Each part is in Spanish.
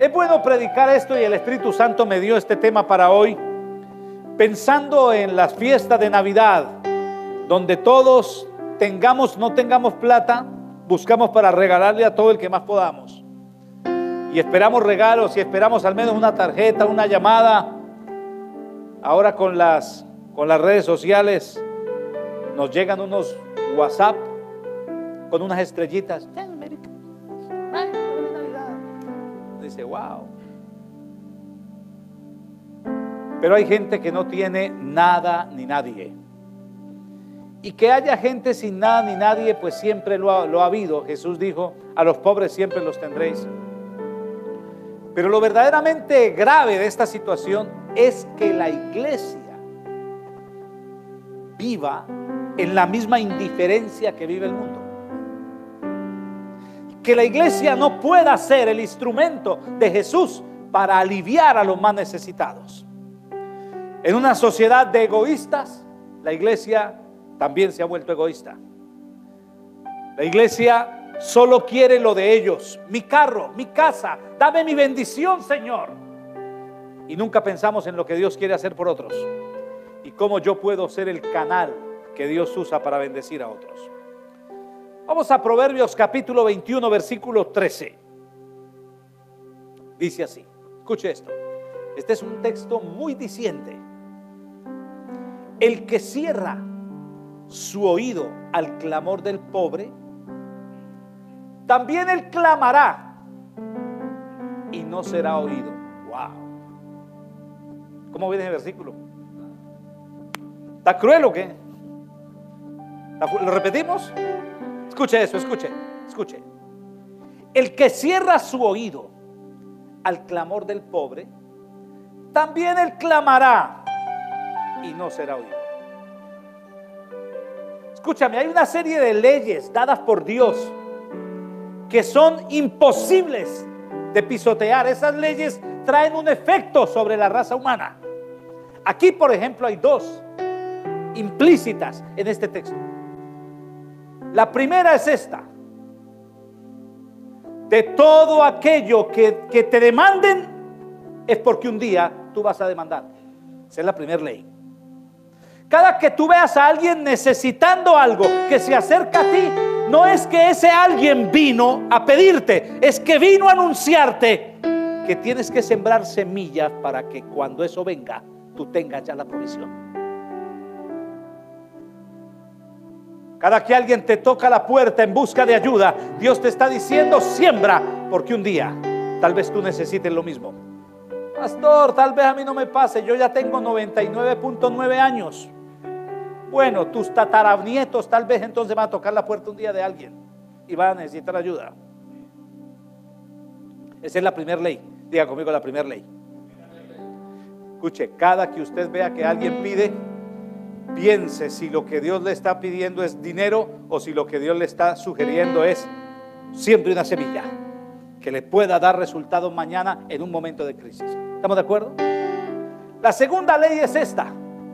Es bueno predicar esto y el Espíritu Santo me dio este tema para hoy, pensando en las fiestas de Navidad, donde todos no tengamos plata, buscamos para regalarle a todo el que más podamos. Y esperamos regalos y esperamos al menos una tarjeta, una llamada. Ahora con las redes sociales nos llegan unos WhatsApp con unas estrellitas. Dice, wow. Pero hay gente que no tiene nada ni nadie. Y que haya gente sin nada ni nadie, pues siempre lo ha habido. Jesús dijo, a los pobres siempre los tendréis. Pero lo verdaderamente grave de esta situación es que la iglesia viva en la misma indiferencia que vive el mundo. Que la iglesia no pueda ser el instrumento de Jesús para aliviar a los más necesitados. En una sociedad de egoístas, la iglesia también se ha vuelto egoísta. La iglesia solo quiere lo de ellos. Mi carro, mi casa, dame mi bendición, Señor. Y nunca pensamos en lo que Dios quiere hacer por otros y cómo yo puedo ser el canal que Dios usa para bendecir a otros. Vamos a Proverbios capítulo 21, versículo 13. Dice así, escuche esto. Este es un texto muy diciente. El que cierra su oído al clamor del pobre, también él clamará y no será oído. Wow. ¿Cómo viene el versículo? ¿Está cruel o qué? ¿Lo repetimos? Escuche eso, escuche. El que cierra su oído al clamor del pobre, también él clamará y no será oído. Escúchame, hay una serie de leyes dadas por Dios que son imposibles de pisotear. Esas leyes traen un efecto sobre la raza humana. Aquí, por ejemplo, hay dos implícitas en este texto. La primera es esta: de todo aquello que te demanden es porque un día tú vas a demandar. Esa es la primera ley. Cada que tú veas a alguien necesitando algo que se acerca a ti, no es que ese alguien vino a pedirte, es que vino a anunciarte que tienes que sembrar semillas para que cuando eso venga, tú tengas ya la provisión. Cada que alguien te toca la puerta en busca de ayuda, Dios te está diciendo, siembra, porque un día tal vez tú necesites lo mismo. Pastor, tal vez a mí no me pase, yo ya tengo 99.9 años. Bueno, tus tataranietos tal vez entonces van a tocar la puerta un día de alguien y van a necesitar ayuda. Esa es la primera ley. Diga conmigo la primera ley. Escuche, cada que usted vea que alguien pide, piense si lo que Dios le está pidiendo es dinero o si lo que Dios le está sugiriendo es siempre una semilla que le pueda dar resultados mañana en un momento de crisis. ¿Estamos de acuerdo? La segunda ley es esta: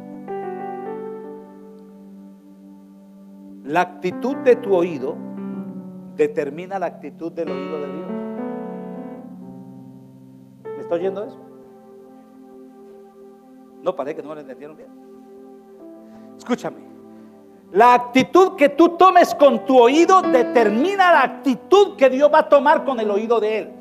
la actitud de tu oído determina la actitud del oído de Dios. ¿Me está oyendo eso? No, parece que no lo entendieron bien. Escúchame, la actitud que tú tomes con tu oído determina la actitud que Dios va a tomar con el oído de Él.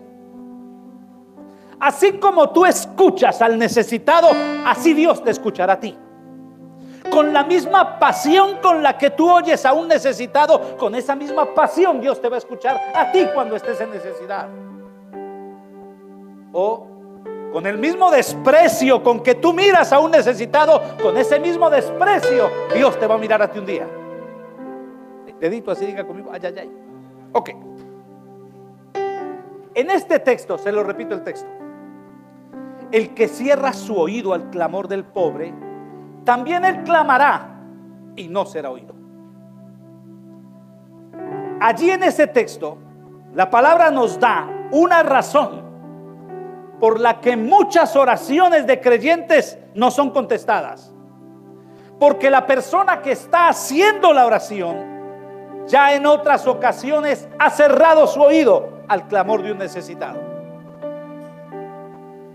Así como tú escuchas al necesitado, así Dios te escuchará a ti. Con la misma pasión con la que tú oyes a un necesitado, con esa misma pasión Dios te va a escuchar a ti cuando estés en necesidad. O con el mismo desprecio con que tú miras a un necesitado, con ese mismo desprecio Dios te va a mirar a ti un día. Dedito así, diga conmigo, ay, ay, ay. Ok. En este texto, se lo repito el texto: el que cierra su oído al clamor del pobre, también él clamará y no será oído. Allí en ese texto, la palabra nos da una razón por la que muchas oraciones de creyentes no son contestadas. Porque la persona que está haciendo la oración ya en otras ocasiones ha cerrado su oído al clamor de un necesitado.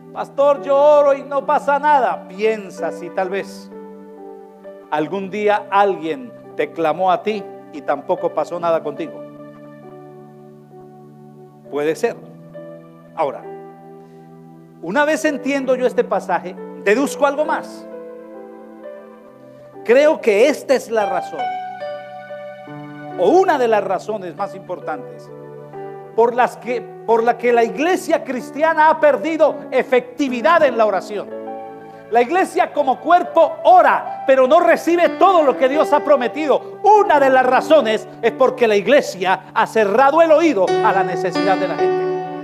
Pastor, yo oro y no pasa nada. Piensa si tal vez algún día alguien te clamó a ti y tampoco pasó nada contigo. Puede ser. Ahora, una vez entiendo yo este pasaje, deduzco algo más. Creo que esta es la razón, o una de las razones más importantes por la que la iglesia cristiana ha perdido efectividad en la oración. La iglesia como cuerpo ora, pero no recibe todo lo que Dios ha prometido. Una de las razones es porque la iglesia ha cerrado el oído a la necesidad de la gente.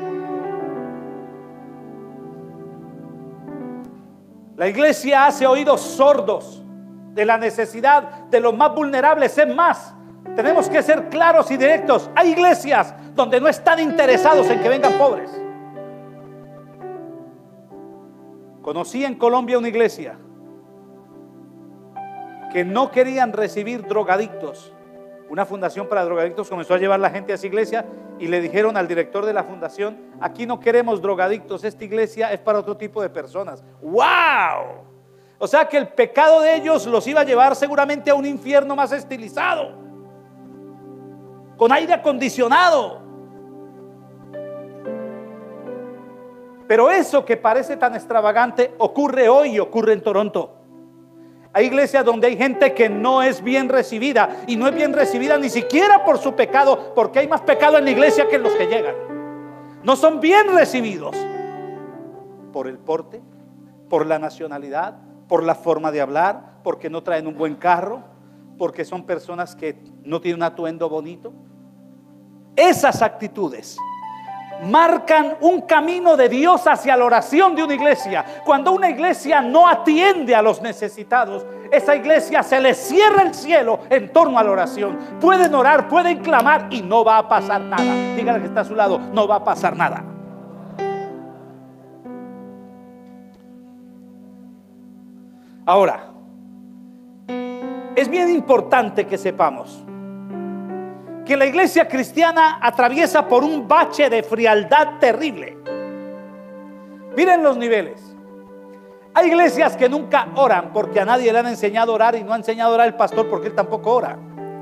La iglesia hace oídos sordos de la necesidad de los más vulnerables. Es más, tenemos que ser claros y directos. Hay iglesias donde no están interesados en que vengan pobres. Conocí en Colombia una iglesia que no querían recibir drogadictos. Una fundación para drogadictos comenzó a llevar la gente a esa iglesia y le dijeron al director de la fundación: aquí no queremos drogadictos, esta iglesia es para otro tipo de personas. ¡Wow! O sea que el pecado de ellos los iba a llevar seguramente a un infierno más estilizado, con aire acondicionado. Pero eso que parece tan extravagante ocurre hoy y ocurre en Toronto. Hay iglesias donde hay gente que no es bien recibida, y no es bien recibida ni siquiera por su pecado, porque hay más pecado en la iglesia que en los que llegan. No son bien recibidos por el porte, por la nacionalidad, por la forma de hablar, porque no traen un buen carro, porque son personas que no tienen un atuendo bonito. Esas actitudes marcan un camino de Dios hacia la oración de una iglesia. Cuando una iglesia no atiende a los necesitados, esa iglesia se le cierra el cielo en torno a la oración. Pueden orar, pueden clamar y no va a pasar nada. Dígale que está a su lado: no va a pasar nada. Ahora, es bien importante que sepamos que la iglesia cristiana atraviesa por un bache de frialdad terrible. Miren los niveles. Hay iglesias que nunca oran porque a nadie le han enseñado a orar, y no ha enseñado a orar el pastor porque él tampoco ora.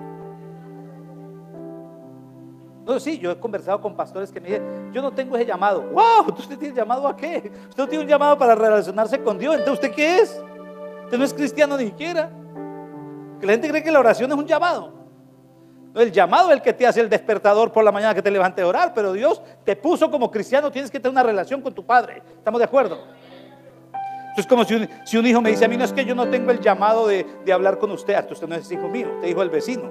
No, sí, yo he conversado con pastores que me dicen: yo no tengo ese llamado. ¡Wow! ¿Usted tiene llamado a qué? Usted no tiene un llamado para relacionarse con Dios. Entonces, ¿usted qué es? Usted no es cristiano ni siquiera. Que la gente cree que la oración es un llamado. El llamado es el que te hace el despertador por la mañana que te levantes a orar, pero Dios te puso como cristiano. Tienes que tener una relación con tu padre. ¿Estamos de acuerdo? Es como si un hijo me dice a mí: no, es que yo no tengo el llamado de hablar con usted. Usted no es hijo mío, te dijo el vecino.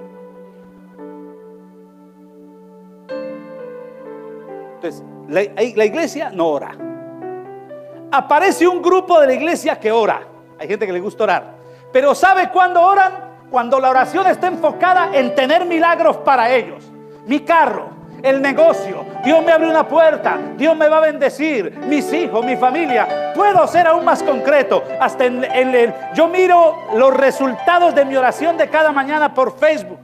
Entonces la iglesia no ora. Aparece un grupo de la iglesia que ora. Hay gente que le gusta orar, pero ¿sabe cuándo oran? Cuando la oración está enfocada en tener milagros para ellos. Mi carro, el negocio, Dios me abre una puerta, Dios me va a bendecir, mis hijos, mi familia. Puedo ser aún más concreto. Hasta yo miro los resultados de mi oración de cada mañana por Facebook.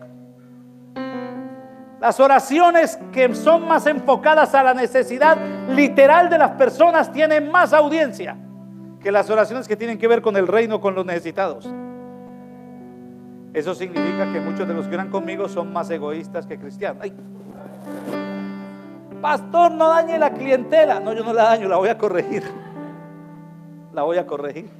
Las oraciones que son más enfocadas a la necesidad literal de las personas tienen más audiencia que las oraciones que tienen que ver con el reino, con los necesitados. Eso significa que muchos de los que oran conmigo son más egoístas que cristianos. ¡Ay! Pastor, no dañe la clientela. No, yo no la daño, la voy a corregir. La voy a corregir.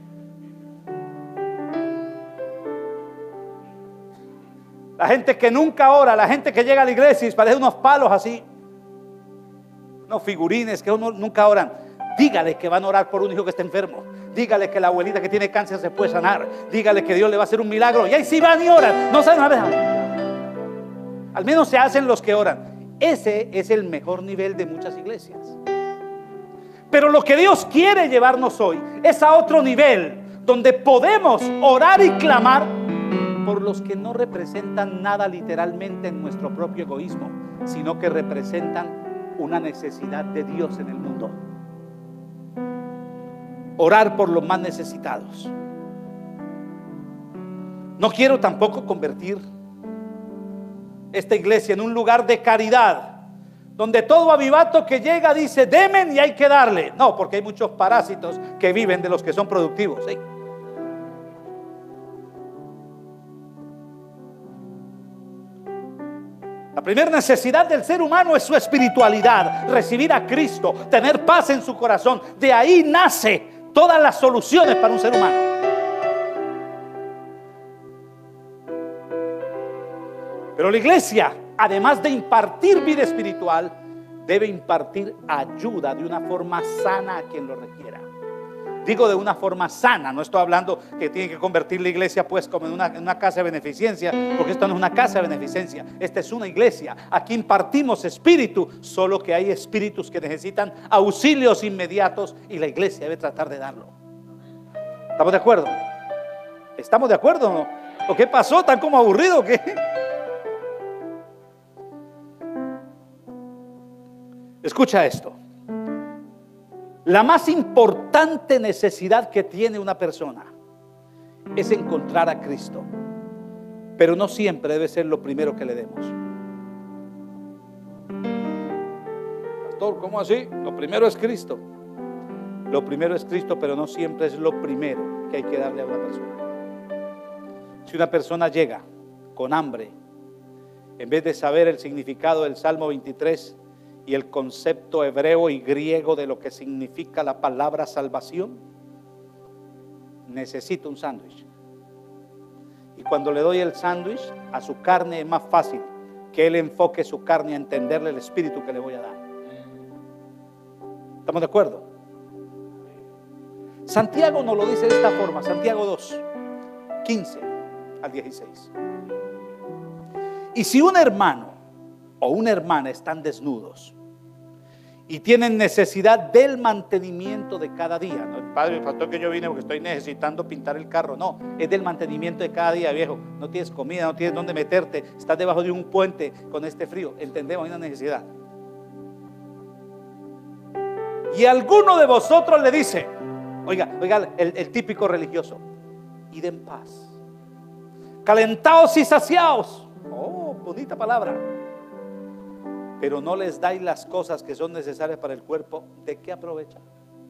La gente que nunca ora, la gente que llega a la iglesia y parece unos palos así, unos figurines que nunca oran. Dígale que van a orar por un hijo que está enfermo. Dígale que la abuelita que tiene cáncer se puede sanar. Dígale que Dios le va a hacer un milagro. Y ahí sí van y oran. No saben nada. Al menos se hacen los que oran. Ese es el mejor nivel de muchas iglesias. Pero lo que Dios quiere llevarnos hoy es a otro nivel, donde podemos orar y clamar por los que no representan nada literalmente en nuestro propio egoísmo, sino que representan una necesidad de Dios en el mundo. Orar por los más necesitados. No quiero tampoco convertir esta iglesia en un lugar de caridad, donde todo avivato que llega dice demen y hay que darle. No, porque hay muchos parásitos que viven de los que son productivos, ¿sí? La primera necesidad del ser humano es su espiritualidad, recibir a Cristo, tener paz en su corazón. De ahí nace todas las soluciones para un ser humano. Pero la iglesia, además de impartir vida espiritual, debe impartir ayuda de una forma sana a quien lo requiera. Digo de una forma sana, no estoy hablando que tiene que convertir la iglesia pues como en una casa de beneficencia, porque esto no es una casa de beneficencia, esta es una iglesia. Aquí impartimos espíritu, solo que hay espíritus que necesitan auxilios inmediatos y la iglesia debe tratar de darlo. ¿Estamos de acuerdo? ¿Estamos de acuerdo o no? ¿O qué pasó? ¿Tan como aburrido? ¿Qué? Escucha esto. La más importante necesidad que tiene una persona es encontrar a Cristo, pero no siempre debe ser lo primero que le demos. Pastor, ¿cómo así? Lo primero es Cristo. Lo primero es Cristo, pero no siempre es lo primero que hay que darle a una persona. Si una persona llega con hambre, en vez de saber el significado del Salmo 23 y el concepto hebreo y griego de lo que significa la palabra salvación, necesita un sándwich. Y cuando le doy el sándwich a su carne, es más fácil que él enfoque su carne a entenderle el espíritu que le voy a dar. ¿Estamos de acuerdo? Santiago nos lo dice de esta forma, Santiago 2, 15 al 16. Y si un hermano o una hermana están desnudos y tienen necesidad del mantenimiento de cada día, no, padre, pastor, que yo vine porque estoy necesitando pintar el carro, no, es del mantenimiento de cada día, viejo. No tienes comida, no tienes dónde meterte, estás debajo de un puente con este frío, entendemos, hay una necesidad. Y alguno de vosotros le dice, oiga, el típico religioso, id en paz, calentaos y saciaos. Oh, bonita palabra. Pero no les dais las cosas que son necesarias para el cuerpo, ¿de qué aprovechan?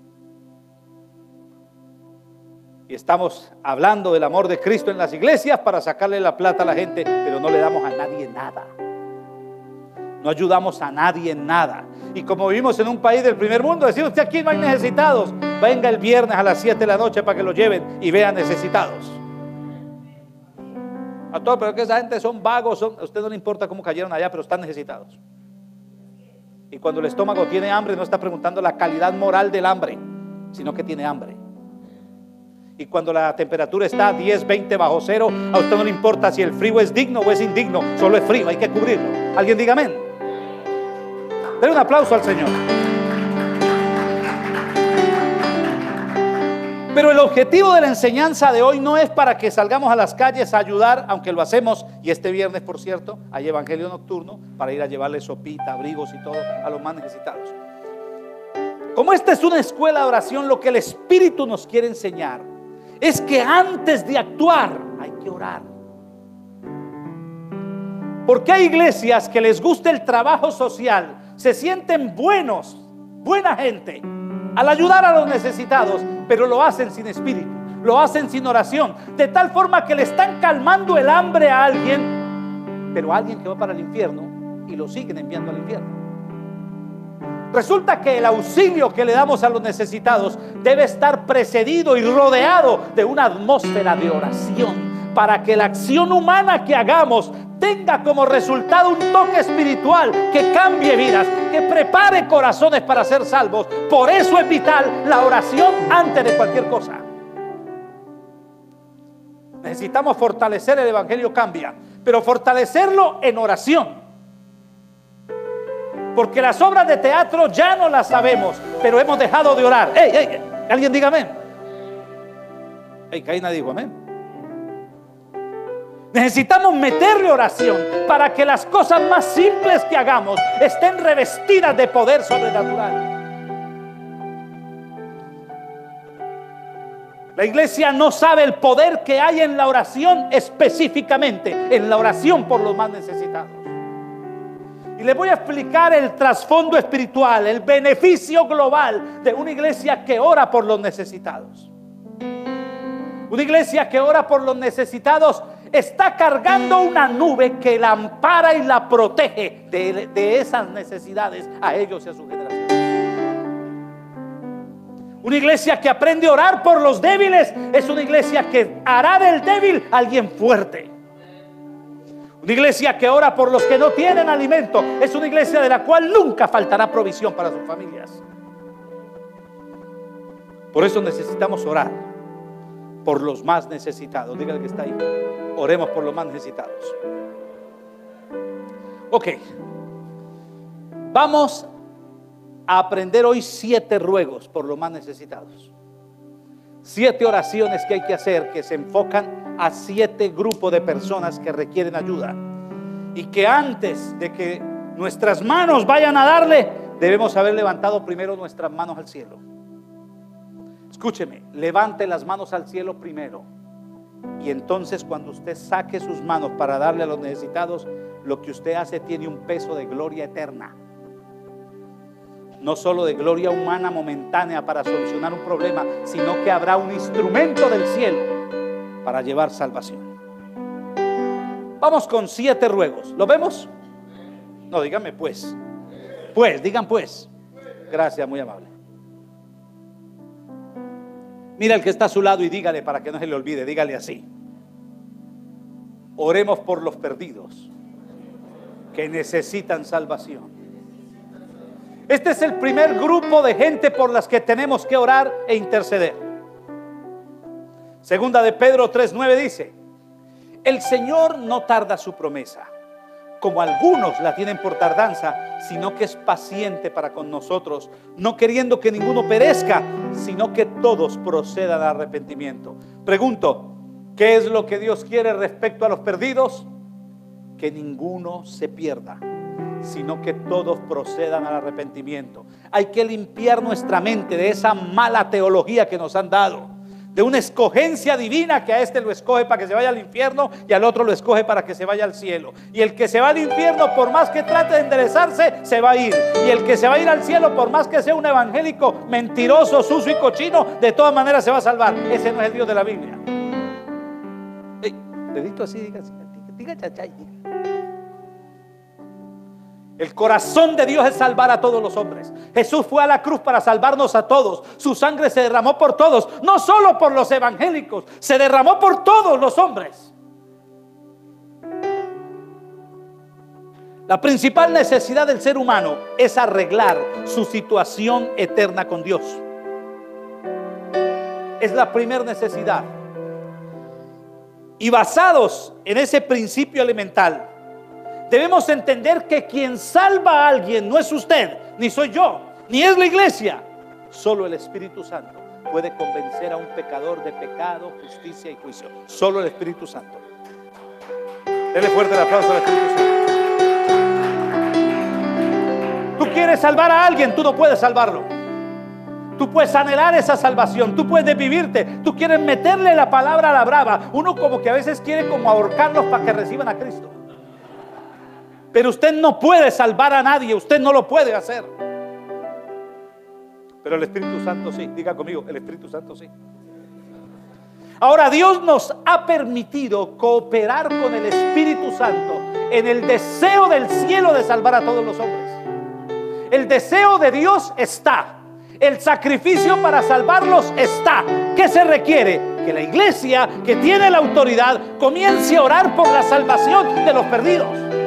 Y estamos hablando del amor de Cristo en las iglesias para sacarle la plata a la gente, pero no le damos a nadie nada. No ayudamos a nadie en nada. Y como vivimos en un país del primer mundo, decimos que aquí no hay necesitados. Venga el viernes a las 7 de la noche para que lo lleven y vean necesitados. A todos, pero que esa gente son vagos, a usted no le importa cómo cayeron allá, pero están necesitados. Y cuando el estómago tiene hambre, no está preguntando la calidad moral del hambre, sino que tiene hambre. Y cuando la temperatura está a 10, 20 bajo cero, a usted no le importa si el frío es digno o es indigno, solo es frío, hay que cubrirlo. Alguien diga amén. Denle un aplauso al Señor. Pero el objetivo de la enseñanza de hoy no es para que salgamos a las calles a ayudar, aunque lo hacemos, y este viernes, por cierto, hay evangelio nocturno para ir a llevarle sopita, abrigos y todo a los más necesitados. Como esta es una escuela de oración, lo que el Espíritu nos quiere enseñar es que antes de actuar hay que orar. Porque hay iglesias que les gusta el trabajo social, se sienten buenos, buena gente al ayudar a los necesitados, pero lo hacen sin espíritu, lo hacen sin oración, de tal forma que le están calmando el hambre a alguien, pero a alguien que va para el infierno, y lo siguen enviando al infierno. Resulta que el auxilio que le damos a los necesitados debe estar precedido y rodeado de una atmósfera de oración, para que la acción humana que hagamos tenga como resultado un toque espiritual que cambie vidas, que prepare corazones para ser salvos. Por eso es vital la oración antes de cualquier cosa. Necesitamos fortalecer el evangelio cambia, pero fortalecerlo en oración. Porque las obras de teatro ya no las sabemos, pero hemos dejado de orar. ¡Ey! Alguien diga amén. Caína dijo amén. Necesitamos meterle oración para que las cosas más simples que hagamos estén revestidas de poder sobrenatural. La iglesia no sabe el poder que hay en la oración, específicamente en la oración por los más necesitados. Y les voy a explicar el trasfondo espiritual, el beneficio global de una iglesia que ora por los necesitados. Una iglesia que ora por los necesitados está cargando una nube que la ampara y la protege de esas necesidades a ellos y a su generación. Una iglesia que aprende a orar por los débiles es una iglesia que hará del débil alguien fuerte. Una iglesia que ora por los que no tienen alimento es una iglesia de la cual nunca faltará provisión para sus familias. Por eso necesitamos orar por los más necesitados. Dígale que está ahí. Oremos por los más necesitados. Ok. Vamos a aprender hoy 7 ruegos por los más necesitados. 7 oraciones que hay que hacer, que se enfocan a 7 grupos de personas que requieren ayuda. Y que antes de que nuestras manos vayan a darle, debemos haber levantado primero nuestras manos al cielo. Escúcheme, levante las manos al cielo primero. Y entonces cuando usted saque sus manos para darle a los necesitados, lo que usted hace tiene un peso de gloria eterna. No solo de gloria humana momentánea para solucionar un problema, sino que habrá un instrumento del cielo para llevar salvación. Vamos con 7 ruegos. ¿Lo vemos? No, díganme pues. Digan pues. Gracias, muy amable. Mira al que está a su lado y dígale, para que no se le olvide, dígale así: oremos por los perdidos que necesitan salvación. Este es el primer grupo de gente por las que tenemos que orar e interceder. Segunda de Pedro 3:9 dice: el Señor no tarda su promesa, como algunos la tienen por tardanza, sino que es paciente para con nosotros, no queriendo que ninguno perezca, sino que todos procedan al arrepentimiento. Pregunto, ¿qué es lo que Dios quiere respecto a los perdidos? Que ninguno se pierda, sino que todos procedan al arrepentimiento. Hay que limpiar nuestra mente de esa mala teología que nos han dado, de una escogencia divina, que a este lo escoge para que se vaya al infierno y al otro lo escoge para que se vaya al cielo. Y el que se va al infierno, por más que trate de enderezarse, se va a ir. Y el que se va a ir al cielo, por más que sea un evangélico mentiroso, sucio y cochino, de todas maneras se va a salvar. Ese no es el Dios de la Biblia. Dedito así, diga chachay, diga. El corazón de Dios es salvar a todos los hombres. Jesús fue a la cruz para salvarnos a todos. Su sangre se derramó por todos, no solo por los evangélicos, se derramó por todos los hombres. La principal necesidad del ser humano es arreglar su situación eterna con Dios. Es la primera necesidad. Y basados en ese principio elemental, debemos entender que quien salva a alguien no es usted, ni soy yo, ni es la iglesia. Solo el Espíritu Santo puede convencer a un pecador de pecado, justicia y juicio. Solo el Espíritu Santo. Denle fuerte el aplauso al Espíritu Santo. Tú quieres salvar a alguien, tú no puedes salvarlo. Tú puedes anhelar esa salvación, tú puedes desvivirte, tú quieres meterle la palabra a la brava. Uno como que a veces quiere como ahorcarlos para que reciban a Cristo. Pero usted no puede salvar a nadie, usted no lo puede hacer. Pero el Espíritu Santo sí, diga conmigo, el Espíritu Santo sí. Ahora, Dios nos ha permitido cooperar con el Espíritu Santo en el deseo del cielo de salvar a todos los hombres. El deseo de Dios está, el sacrificio para salvarlos está. ¿Qué se requiere? Que la iglesia, que tiene la autoridad, comience a orar por la salvación de los perdidos.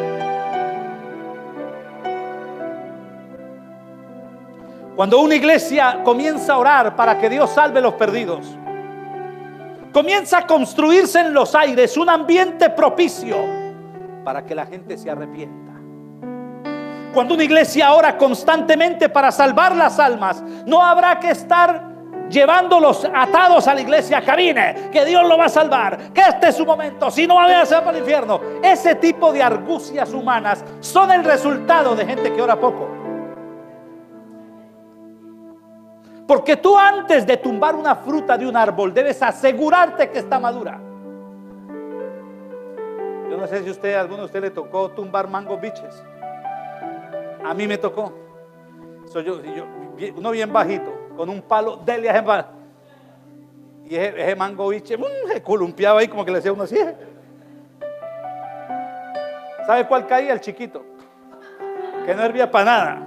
Cuando una iglesia comienza a orar para que Dios salve a los perdidos, comienza a construirse en los aires un ambiente propicio para que la gente se arrepienta. Cuando una iglesia ora constantemente para salvar las almas, no habrá que estar llevándolos atados a la iglesia. Camine, que Dios lo va a salvar, que este es su momento, si no va a ser para el infierno. Ese tipo de argucias humanas son el resultado de gente que ora poco. Porque tú, antes de tumbar una fruta de un árbol, debes asegurarte que está madura. Yo no sé si alguno de ustedes le tocó tumbar mango biches. A mí me tocó. Soy uno bien bajito, con un palo, dele a ese palo. Y ese mango biche se columpiaba ahí como que le hacía uno así. ¿Sabe cuál caía? El chiquito, que no servía para nada.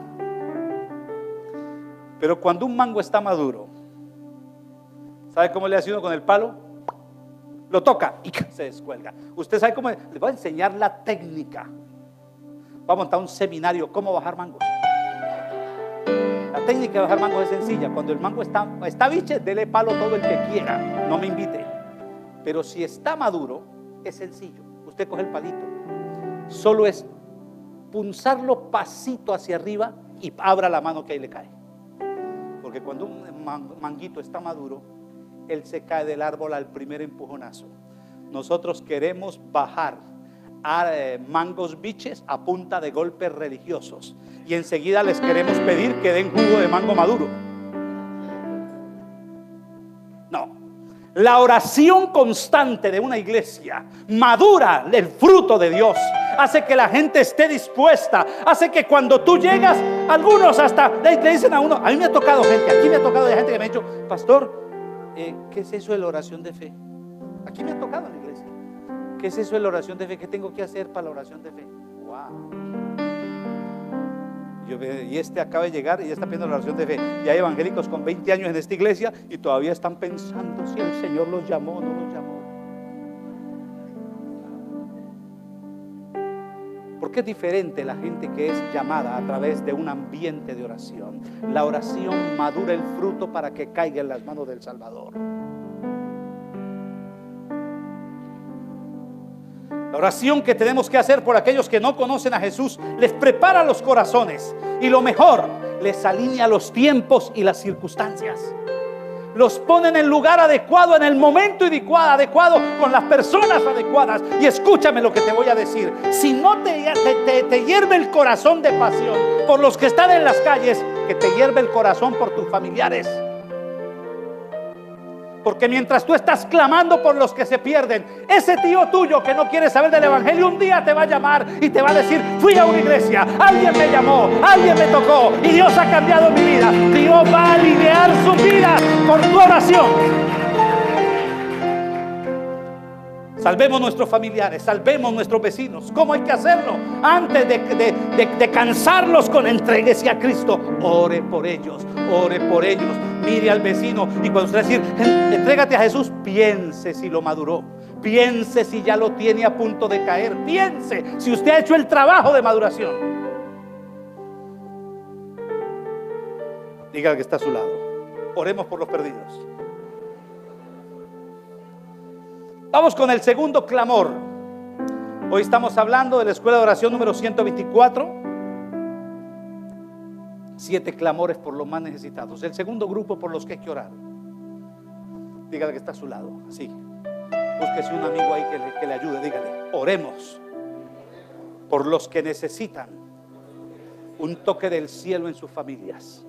Pero cuando un mango está maduro, ¿sabe cómo le hace uno con el palo? Lo toca y se descuelga. Usted sabe cómo. Le voy a enseñar la técnica. Voy a montar un seminario, cómo bajar mangos. La técnica de bajar mangos es sencilla. Cuando el mango está biche, dele palo todo el que quiera, no me invite. Pero si está maduro, es sencillo. Usted coge el palito, solo es punzarlo pasito hacia arriba y abra la mano que ahí le cae. Porque cuando un manguito está maduro, él se cae del árbol al primer empujonazo. Nosotros queremos bajar a mangos biches a punta de golpes religiosos, y enseguida les queremos pedir que den jugo de mango maduro. No, la oración constante de una iglesia madura el fruto de Dios, hace que la gente esté dispuesta, hace que cuando tú llegas, algunos hasta le dicen a uno. A mí me ha tocado gente, aquí me ha tocado gente que me ha dicho: pastor, ¿qué es eso de la oración de fe? Aquí me ha tocado en la iglesia. ¿Qué es eso de la oración de fe? ¿Qué tengo que hacer para la oración de fe? Wow. Y este acaba de llegar y ya está pidiendo la oración de fe. Y hay evangélicos con 20 años en esta iglesia y todavía están pensando si el Señor los llamó o no los llamó. Porque es diferente la gente que es llamada a través de un ambiente de oración. La oración madura el fruto para que caiga en las manos del Salvador. La oración que tenemos que hacer por aquellos que no conocen a Jesús les prepara los corazones, y lo mejor, les alinea los tiempos y las circunstancias. Los pone en el lugar adecuado, en el momento adecuado, con las personas adecuadas. Y escúchame lo que te voy a decir: si no te hierve el corazón de pasión por los que están en las calles, que te hierve el corazón por tus familiares. Porque mientras tú estás clamando por los que se pierden, ese tío tuyo que no quiere saber del evangelio, un día te va a llamar y te va a decir: fui a una iglesia, alguien me llamó, alguien me tocó y Dios ha cambiado mi vida. Dios va a alinear su vida por tu oración. Salvemos nuestros familiares, salvemos nuestros vecinos. ¿Cómo hay que hacerlo? Antes de cansarlos con entregues a Cristo, ore por ellos, ore por ellos. Mire al vecino y cuando usted decir: entrégate a Jesús, piense si lo maduró, piense si ya lo tiene a punto de caer, piense si usted ha hecho el trabajo de maduración. Diga al que está a su lado: oremos por los perdidos. Vamos con el segundo clamor. Hoy estamos hablando de la escuela de oración número 124. 7 clamores por los más necesitados. El segundo grupo por los que hay que orar. Dígale que está a su lado, así. Búsquese un amigo ahí que le ayude. Dígale: oremos por los que necesitan un toque del cielo en sus familias.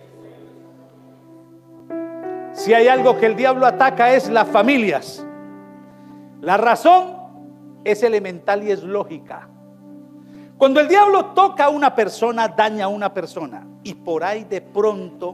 Si hay algo que el diablo ataca, es las familias. La razón es elemental y es lógica. Cuando el diablo toca a una persona, daña a una persona, y por ahí de pronto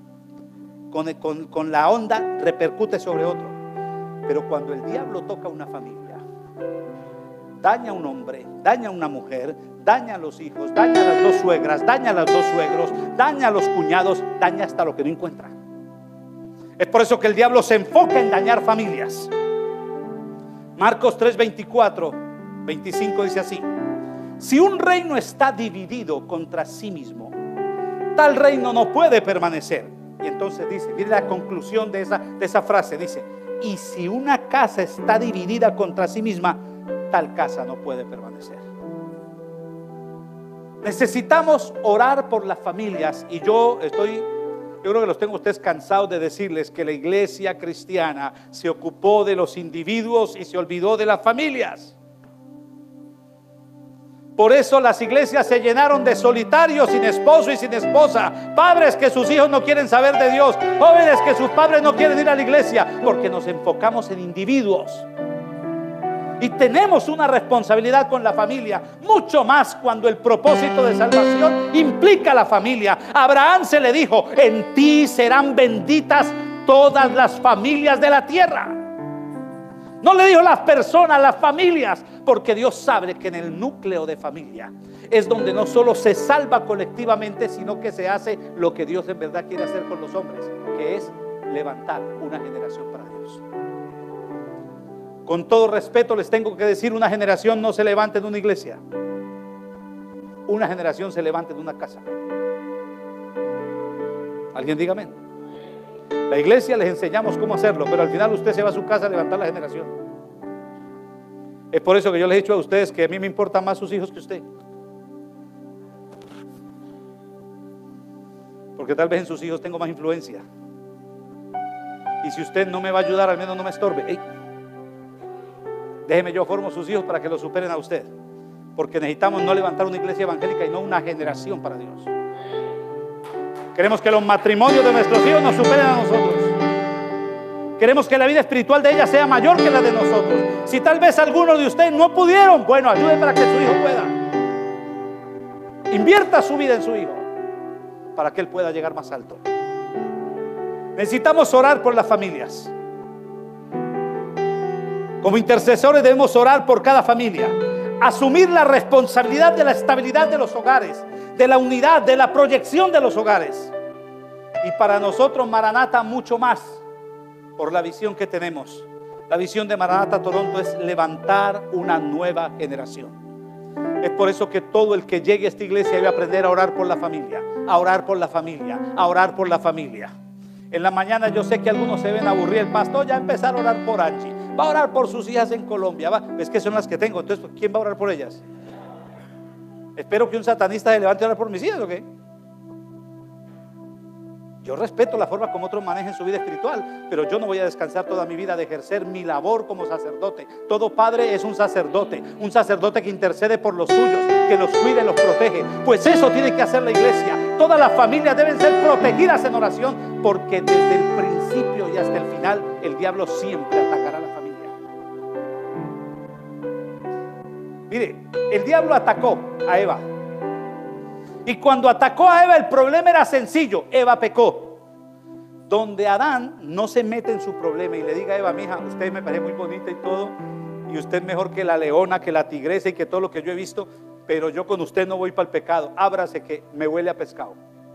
con la onda repercute sobre otro. Pero cuando el diablo toca a una familia, daña a un hombre, daña a una mujer, daña a los hijos, daña a las dos suegras, daña a los dos suegros, daña a los cuñados, daña hasta lo que no encuentra. Es por eso que el diablo se enfoca en dañar familias. Marcos 3, 24, 25 dice así: si un reino está dividido contra sí mismo, tal reino no puede permanecer. Y entonces dice, mire la conclusión de esa frase, dice: y si una casa está dividida contra sí misma, tal casa no puede permanecer. Necesitamos orar por las familias. Y yo creo que los tengo ustedes cansados de decirles que la iglesia cristiana se ocupó de los individuos y se olvidó de las familias. Por eso las iglesias se llenaron de solitarios sin esposo y sin esposa, padres que sus hijos no quieren saber de Dios, jóvenes que sus padres no quieren ir a la iglesia, porque nos enfocamos en individuos. Y tenemos una responsabilidad con la familia, mucho más cuando el propósito de salvación implica a la familia. A Abraham se le dijo: en ti serán benditas todas las familias de la tierra. No le dijo las personas, las familias, porque Dios sabe que en el núcleo de familia es donde no solo se salva colectivamente, sino que se hace lo que Dios en verdad quiere hacer con los hombres, que es levantar una generación para Dios. Con todo respeto les tengo que decir, una generación no se levanta en una iglesia. Una generación se levanta en una casa. ¿Alguien diga amén? La iglesia les enseñamos cómo hacerlo, pero al final usted se va a su casa a levantar la generación. Es por eso que yo les he dicho a ustedes que a mí me importan más sus hijos que usted. Porque tal vez en sus hijos tengo más influencia. Y si usted no me va a ayudar, al menos no me estorbe. ¡Ey! Déjeme, yo formo sus hijos para que lo superen a usted. Porque necesitamos no levantar una iglesia evangélica y no una generación para Dios. Queremos que los matrimonios de nuestros hijos nos superen a nosotros. Queremos que la vida espiritual de ella sea mayor que la de nosotros. Si tal vez algunos de ustedes no pudieron, bueno, ayude para que su hijo pueda. Invierta su vida en su hijo para que él pueda llegar más alto. Necesitamos orar por las familias. Como intercesores debemos orar por cada familia, asumir la responsabilidad de la estabilidad de los hogares, de la unidad, de la proyección de los hogares. Y para nosotros Maranata mucho más, por la visión que tenemos. La visión de Maranata Toronto es levantar una nueva generación. Es por eso que todo el que llegue a esta iglesia debe aprender a orar por la familia, a orar por la familia, a orar por la familia. En la mañana yo sé que algunos se ven aburrir. El pastor ya empezar a orar por Angie, va a orar por sus hijas en Colombia, es que son las que tengo. Entonces, ¿quién va a orar por ellas? Espero que un satanista se levante a orar por mis hijas, ¿o qué? Yo respeto la forma como otros manejen su vida espiritual, pero yo no voy a descansar toda mi vida de ejercer mi labor como sacerdote. Todo padre es un sacerdote que intercede por los suyos, que los cuida y los protege. Pues eso tiene que hacer la iglesia. Todas las familias deben ser protegidas en oración, porque desde el principio y hasta el final el diablo siempre atacará a la familia. Mire, el diablo atacó a Eva. Y cuando atacó a Eva, el problema era sencillo: Eva pecó. Donde Adán no se mete en su problema y le diga a Eva: mija, usted me parece muy bonita y todo, y usted es mejor que la leona, que la tigresa y que todo lo que yo he visto, pero yo con usted no voy para el pecado. Ábrase que me huele a pescado.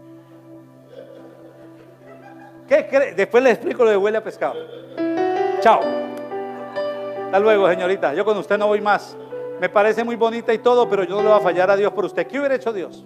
¿Qué cree? Después le explico lo de huele a pescado. Chao. Hasta luego, señorita. Yo con usted no voy más. Me parece muy bonita y todo, pero yo no le voy a fallar a Dios por usted. ¿Qué hubiera hecho Dios?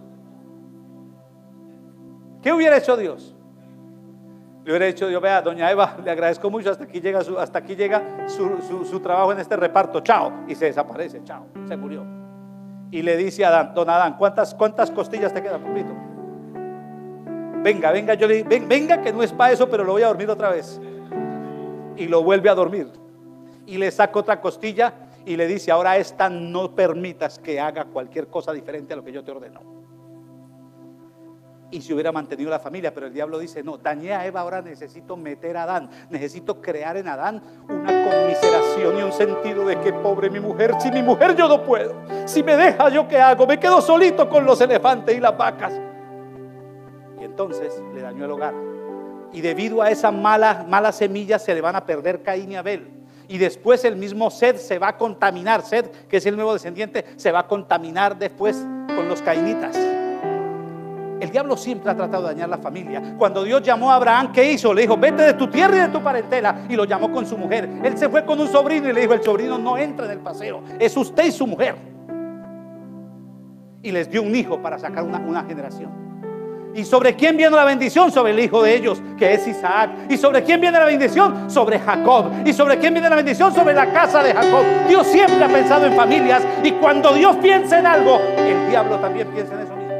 ¿Qué hubiera hecho Dios? Le hubiera dicho: Dios, vea, doña Eva, le agradezco mucho, hasta aquí llega su trabajo en este reparto, chao. Y se desaparece, chao, se murió. Y le dice a Adán: don Adán, ¿cuántas costillas te quedan, papito? Venga, yo le digo: venga, que no es para eso, pero lo voy a dormir otra vez. Y lo vuelve a dormir. Y le saca otra costilla y le dice: ahora esta no permitas que haga cualquier cosa diferente a lo que yo te ordeno. Y se hubiera mantenido la familia, pero el diablo dice: no, dañé a Eva, ahora necesito meter a Adán, necesito crear en Adán una conmiseración y un sentido de que pobre mi mujer, si mi mujer yo no puedo, si me deja yo qué hago, me quedo solito con los elefantes y las vacas. Y entonces le dañó el hogar, y debido a esa mala semilla se le van a perder Caín y Abel. Y después el mismo Sed se va a contaminar. Sed, que es el nuevo descendiente, se va a contaminar después con los cainitas. El diablo siempre ha tratado de dañar la familia. Cuando Dios llamó a Abraham, ¿qué hizo? Le dijo: vete de tu tierra y de tu parentela. Y lo llamó con su mujer. Él se fue con un sobrino y le dijo: el sobrino no entra en el paseo, es usted y su mujer. Y les dio un hijo para sacar una generación. ¿Y sobre quién viene la bendición? Sobre el hijo de ellos, que es Isaac. ¿Y sobre quién viene la bendición? Sobre Jacob. ¿Y sobre quién viene la bendición? Sobre la casa de Jacob. Dios siempre ha pensado en familias, y cuando Dios piensa en algo, el diablo también piensa en eso mismo.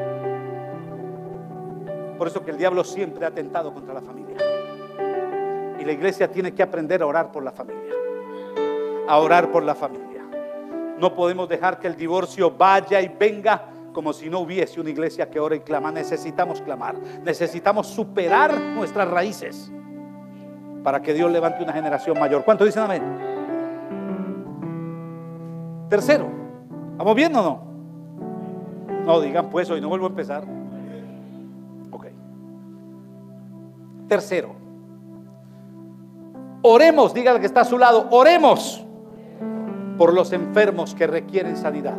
Por eso que el diablo siempre ha atentado contra la familia. Y la iglesia tiene que aprender a orar por la familia. A orar por la familia. No podemos dejar que el divorcio vaya y venga como si no hubiese una iglesia que ora y clama. Necesitamos clamar. Necesitamos superar nuestras raíces para que Dios levante una generación mayor. ¿Cuántos dicen amén? Tercero, ¿vamos bien o no? No digan pues, hoy no vuelvo a empezar. Ok. Tercero, oremos, diga al que está a su lado, oremos por los enfermos que requieren sanidad.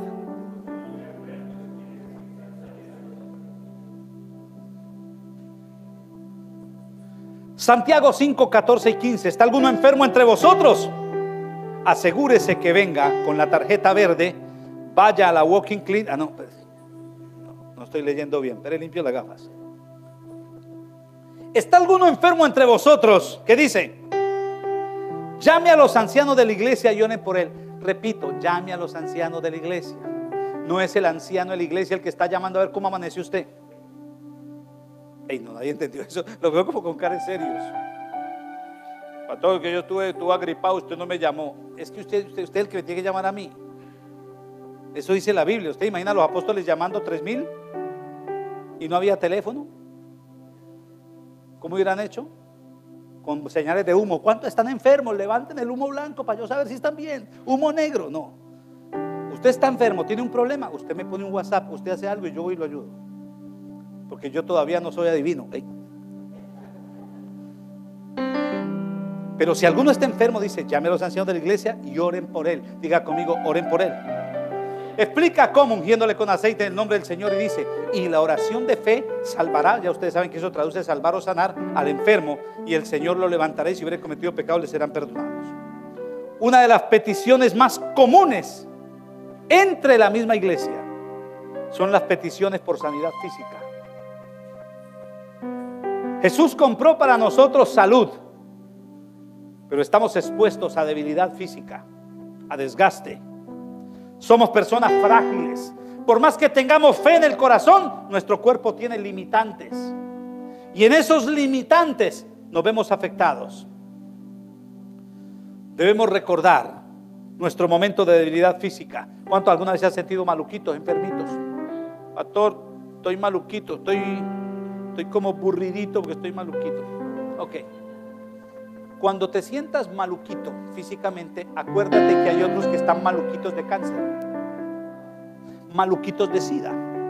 Santiago 5, 14 y 15. ¿Está alguno enfermo entre vosotros? Asegúrese que venga con la tarjeta verde, vaya a la walking clinic. No estoy leyendo bien, pero limpio las gafas. ¿Está alguno enfermo entre vosotros? ¿Qué dice? Llame a los ancianos de la iglesia y oren por él. Repito, llame a los ancianos de la iglesia. No es el anciano de la iglesia el que está llamando a ver cómo amaneció usted. No, nadie entendió eso. Lo veo como con caras serios. Para todo lo que yo estuve agripado, usted no me llamó. Es que usted es el que me tiene que llamar a mí. Eso dice la Biblia. ¿Usted imagina a los apóstoles llamando 3,000 y no había teléfono? ¿Cómo hubieran hecho? Con señales de humo. ¿Cuántos están enfermos? Levanten el humo blanco para yo saber si están bien. Humo negro, no. Usted está enfermo, tiene un problema, usted me pone un WhatsApp, usted hace algo y yo voy y lo ayudo. Porque yo todavía no soy adivino. Pero si alguno está enfermo, dice, llame a los ancianos de la iglesia y oren por él. Diga conmigo, oren por él. Explica cómo, ungiéndole con aceite en el nombre del Señor, y dice, y la oración de fe salvará. Ya ustedes saben que eso traduce salvar o sanar al enfermo, y el Señor lo levantará, y si hubiera cometido pecado le serán perdonados. Una de las peticiones más comunes entre la misma iglesia son las peticiones por sanidad física. Jesús compró para nosotros salud, pero estamos expuestos a debilidad física, a desgaste. Somos personas frágiles. Por más que tengamos fe en el corazón, nuestro cuerpo tiene limitantes, y en esos limitantes nos vemos afectados. Debemos recordar nuestro momento de debilidad física. ¿Cuántos alguna vez se han sentido maluquitos, enfermitos? Pastor, estoy maluquito, estoy como burridito porque estoy maluquito. Ok. Cuando te sientas maluquito físicamente, acuérdate que hay otros que están maluquitos de cáncer, maluquitos de SIDA,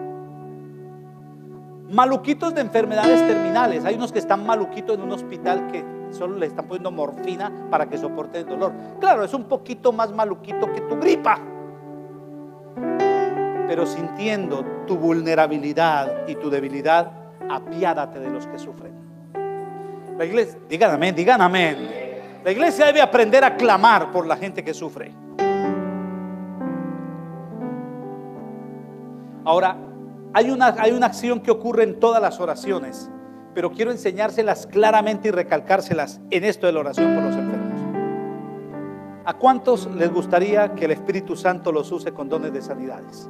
maluquitos de enfermedades terminales. Hay unos que están maluquitos en un hospital que solo le están poniendo morfina para que soporte el dolor. Claro, es un poquito más maluquito que tu gripa, pero sintiendo tu vulnerabilidad y tu debilidad, apiádate de los que sufren. La iglesia, digan amén. La iglesia debe aprender a clamar por la gente que sufre. Ahora, hay una acción que ocurre en todas las oraciones, pero quiero enseñárselas claramente y recalcárselas en esto de la oración por los enfermos. ¿A cuántos les gustaría que el Espíritu Santo los use con dones de sanidades?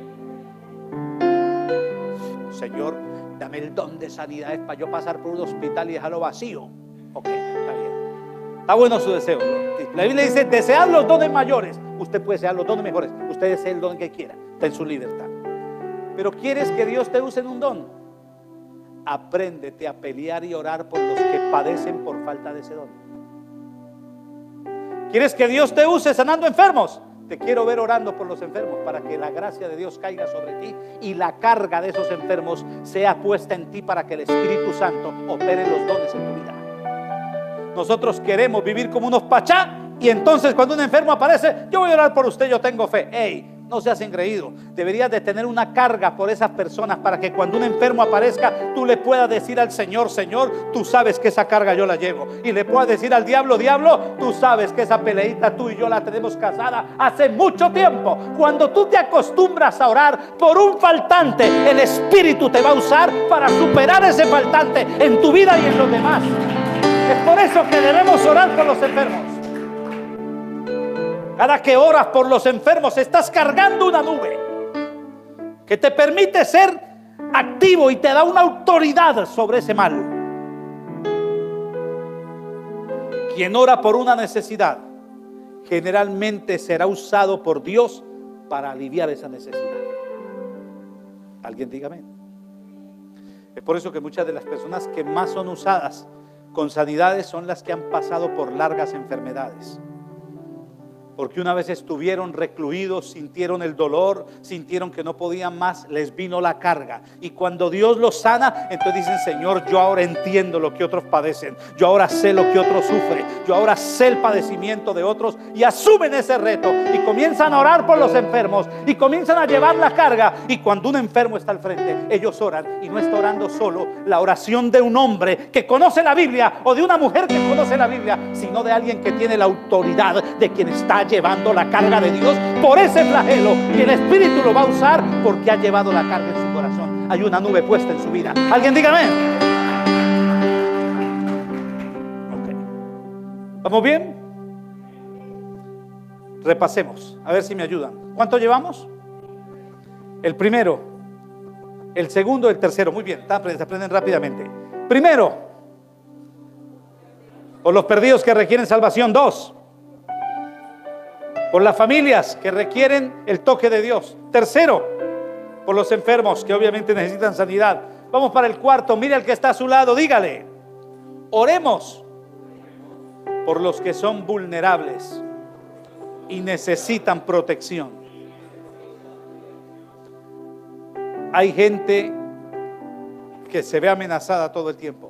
Señor, dame el don de sanidades para yo pasar por un hospital y dejarlo vacío. Ok, está bien. Está bueno su deseo. La Biblia dice, desead los dones mayores. Usted puede desear los dones mejores. Usted desea el don que quiera. Está en su libertad. Pero ¿quieres que Dios te use en un don? Apréndete a pelear y orar por los que padecen por falta de ese don. ¿Quieres que Dios te use sanando enfermos? Te quiero ver orando por los enfermos para que la gracia de Dios caiga sobre ti y la carga de esos enfermos sea puesta en ti para que el Espíritu Santo opere los dones en tu vida. Nosotros queremos vivir como unos pachá, y entonces cuando un enfermo aparece, yo voy a orar por usted, yo tengo fe. Hey, no seas engreído. Deberías de tener una carga por esas personas para que cuando un enfermo aparezca, tú le puedas decir al Señor, Señor, tú sabes que esa carga yo la llevo. Y le puedas decir al diablo, diablo, tú sabes que esa peleita tú y yo la tenemos casada hace mucho tiempo. Cuando tú te acostumbras a orar por un faltante, el Espíritu te va a usar para superar ese faltante en tu vida y en los demás. Es por eso que debemos orar por los enfermos. Cada que oras por los enfermos, estás cargando una nube que te permite ser activo y te da una autoridad sobre ese mal. Quien ora por una necesidad, generalmente será usado por Dios para aliviar esa necesidad. Alguien dígame. Es por eso que muchas de las personas que más son usadas con sanidades son las que han pasado por largas enfermedades. Porque una vez estuvieron recluidos, sintieron el dolor, sintieron que no podían más, les vino la carga. Y cuando Dios los sana, entonces dicen: Señor, yo ahora entiendo lo que otros padecen, yo ahora sé lo que otros sufren, yo ahora sé el padecimiento de otros, y asumen ese reto y comienzan a orar por los enfermos y comienzan a llevar la carga. Y cuando un enfermo está al frente, ellos oran, y no está orando solo la oración de un hombre que conoce la Biblia o de una mujer que conoce la Biblia, sino de alguien que tiene la autoridad de quien está llevando la carga de Dios por ese flagelo, y el Espíritu lo va a usar porque ha llevado la carga en su corazón. Hay una nube puesta en su vida. Alguien dígame. Okay. ¿Vamos bien? Repasemos, a ver si me ayudan. ¿Cuánto llevamos? El primero, el segundo, el tercero. Muy bien, se aprenden rápidamente. Primero, por los perdidos que requieren salvación. Dos, por las familias que requieren el toque de Dios. Tercero, por los enfermos que obviamente necesitan sanidad. Vamos para el cuarto. Mire al que está a su lado, dígale: oremos por los que son vulnerables y necesitan protección. Hay gente que se ve amenazada todo el tiempo,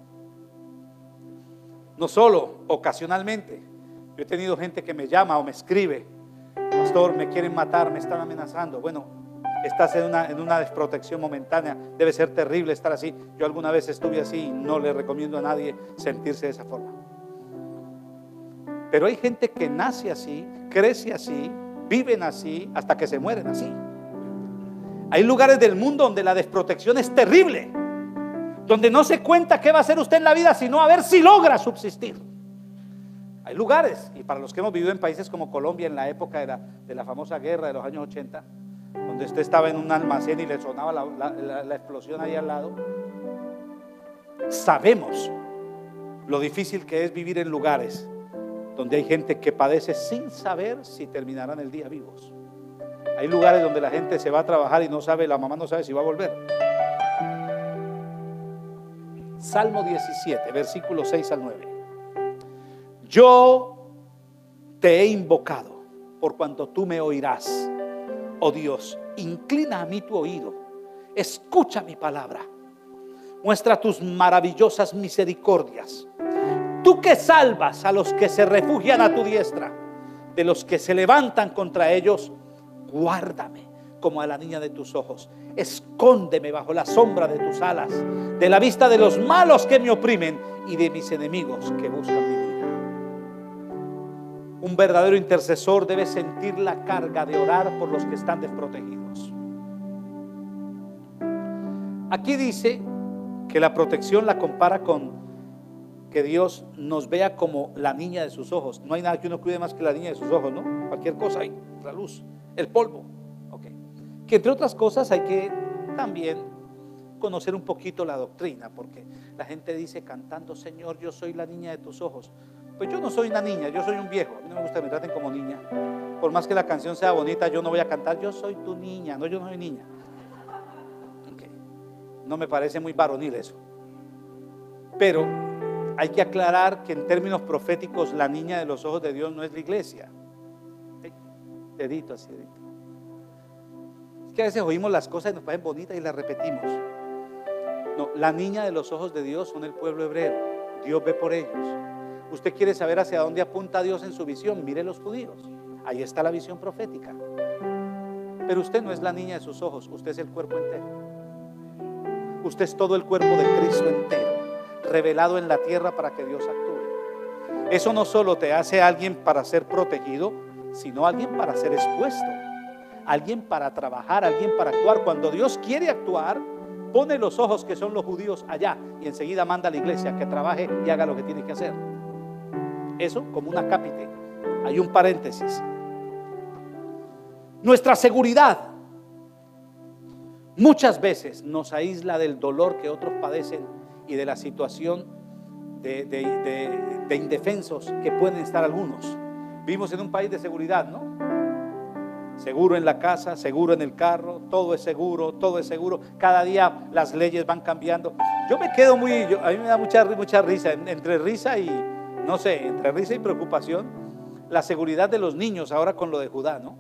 no solo ocasionalmente. Yo he tenido gente que me llama o me escribe: pastor, me quieren matar, me están amenazando. Bueno, estás en una desprotección momentánea. Debe ser terrible estar así. Yo alguna vez estuve así y no le recomiendo a nadie sentirse de esa forma. Pero hay gente que nace así, crece así, viven así, hasta que se mueren así. Hay lugares del mundo donde la desprotección es terrible, donde no se cuenta qué va a hacer usted en la vida, sino a ver si logra subsistir. Hay lugares, y para los que hemos vivido en países como Colombia en la época de la famosa guerra de los años 80, donde usted estaba en un almacén y le sonaba la explosión ahí al lado, sabemos lo difícil que es vivir en lugares donde hay gente que padece sin saber si terminarán el día vivos. Hay lugares donde la gente se va a trabajar y no sabe, la mamá no sabe si va a volver. Salmo 17, versículos 6 al 9. Yo te he invocado por cuanto tú me oirás. Oh Dios, inclina a mí tu oído, escucha mi palabra, muestra tus maravillosas misericordias. Tú que salvas a los que se refugian a tu diestra, de los que se levantan contra ellos, guárdame como a la niña de tus ojos. Escóndeme bajo la sombra de tus alas, de la vista de los malos que me oprimen y de mis enemigos que buscan mi vida. Un verdadero intercesor debe sentir la carga de orar por los que están desprotegidos. Aquí dice que la protección la compara con que Dios nos vea como la niña de sus ojos. No hay nada que uno cuide más que la niña de sus ojos, ¿no? Cualquier cosa hay, la luz, el polvo. Okay. Que entre otras cosas hay que también conocer un poquito la doctrina, porque la gente dice cantando: Señor, yo soy la niña de tus ojos. Pues yo no soy una niña, yo soy un viejo. A mí no me gusta que me traten como niña. Por más que la canción sea bonita, yo no voy a cantar: yo soy tu niña. No, yo no soy niña. Okay. No me parece muy varonil eso. Pero hay que aclarar que en términos proféticos la niña de los ojos de Dios no es la iglesia. Dedito así, dedito. Es que a veces oímos las cosas y nos parecen bonitas y las repetimos. No, la niña de los ojos de Dios son el pueblo hebreo. Dios ve por ellos. Usted quiere saber hacia dónde apunta Dios en su visión, mire los judíos. Ahí está la visión profética. Pero usted no es la niña de sus ojos, usted es el cuerpo entero. Usted es todo el cuerpo de Cristo entero, revelado en la tierra para que Dios actúe. Eso no solo te hace alguien para ser protegido, sino alguien para ser expuesto, alguien para trabajar, alguien para actuar. Cuando Dios quiere actuar, pone los ojos, que son los judíos, allá, y enseguida manda a la iglesia que trabaje y haga lo que tiene que hacer. Eso como un acápite. Hay un paréntesis. Nuestra seguridad muchas veces nos aísla del dolor que otros padecen y de la situación de indefensos que pueden estar algunos. Vivimos en un país de seguridad, ¿no? Seguro en la casa, seguro en el carro, todo es seguro, todo es seguro. Cada día las leyes van cambiando. Yo me quedo a mí me da mucha risa, entre risa y, no sé, entre risa y preocupación. la seguridad de los niños ahora con lo de Judá, ¿no?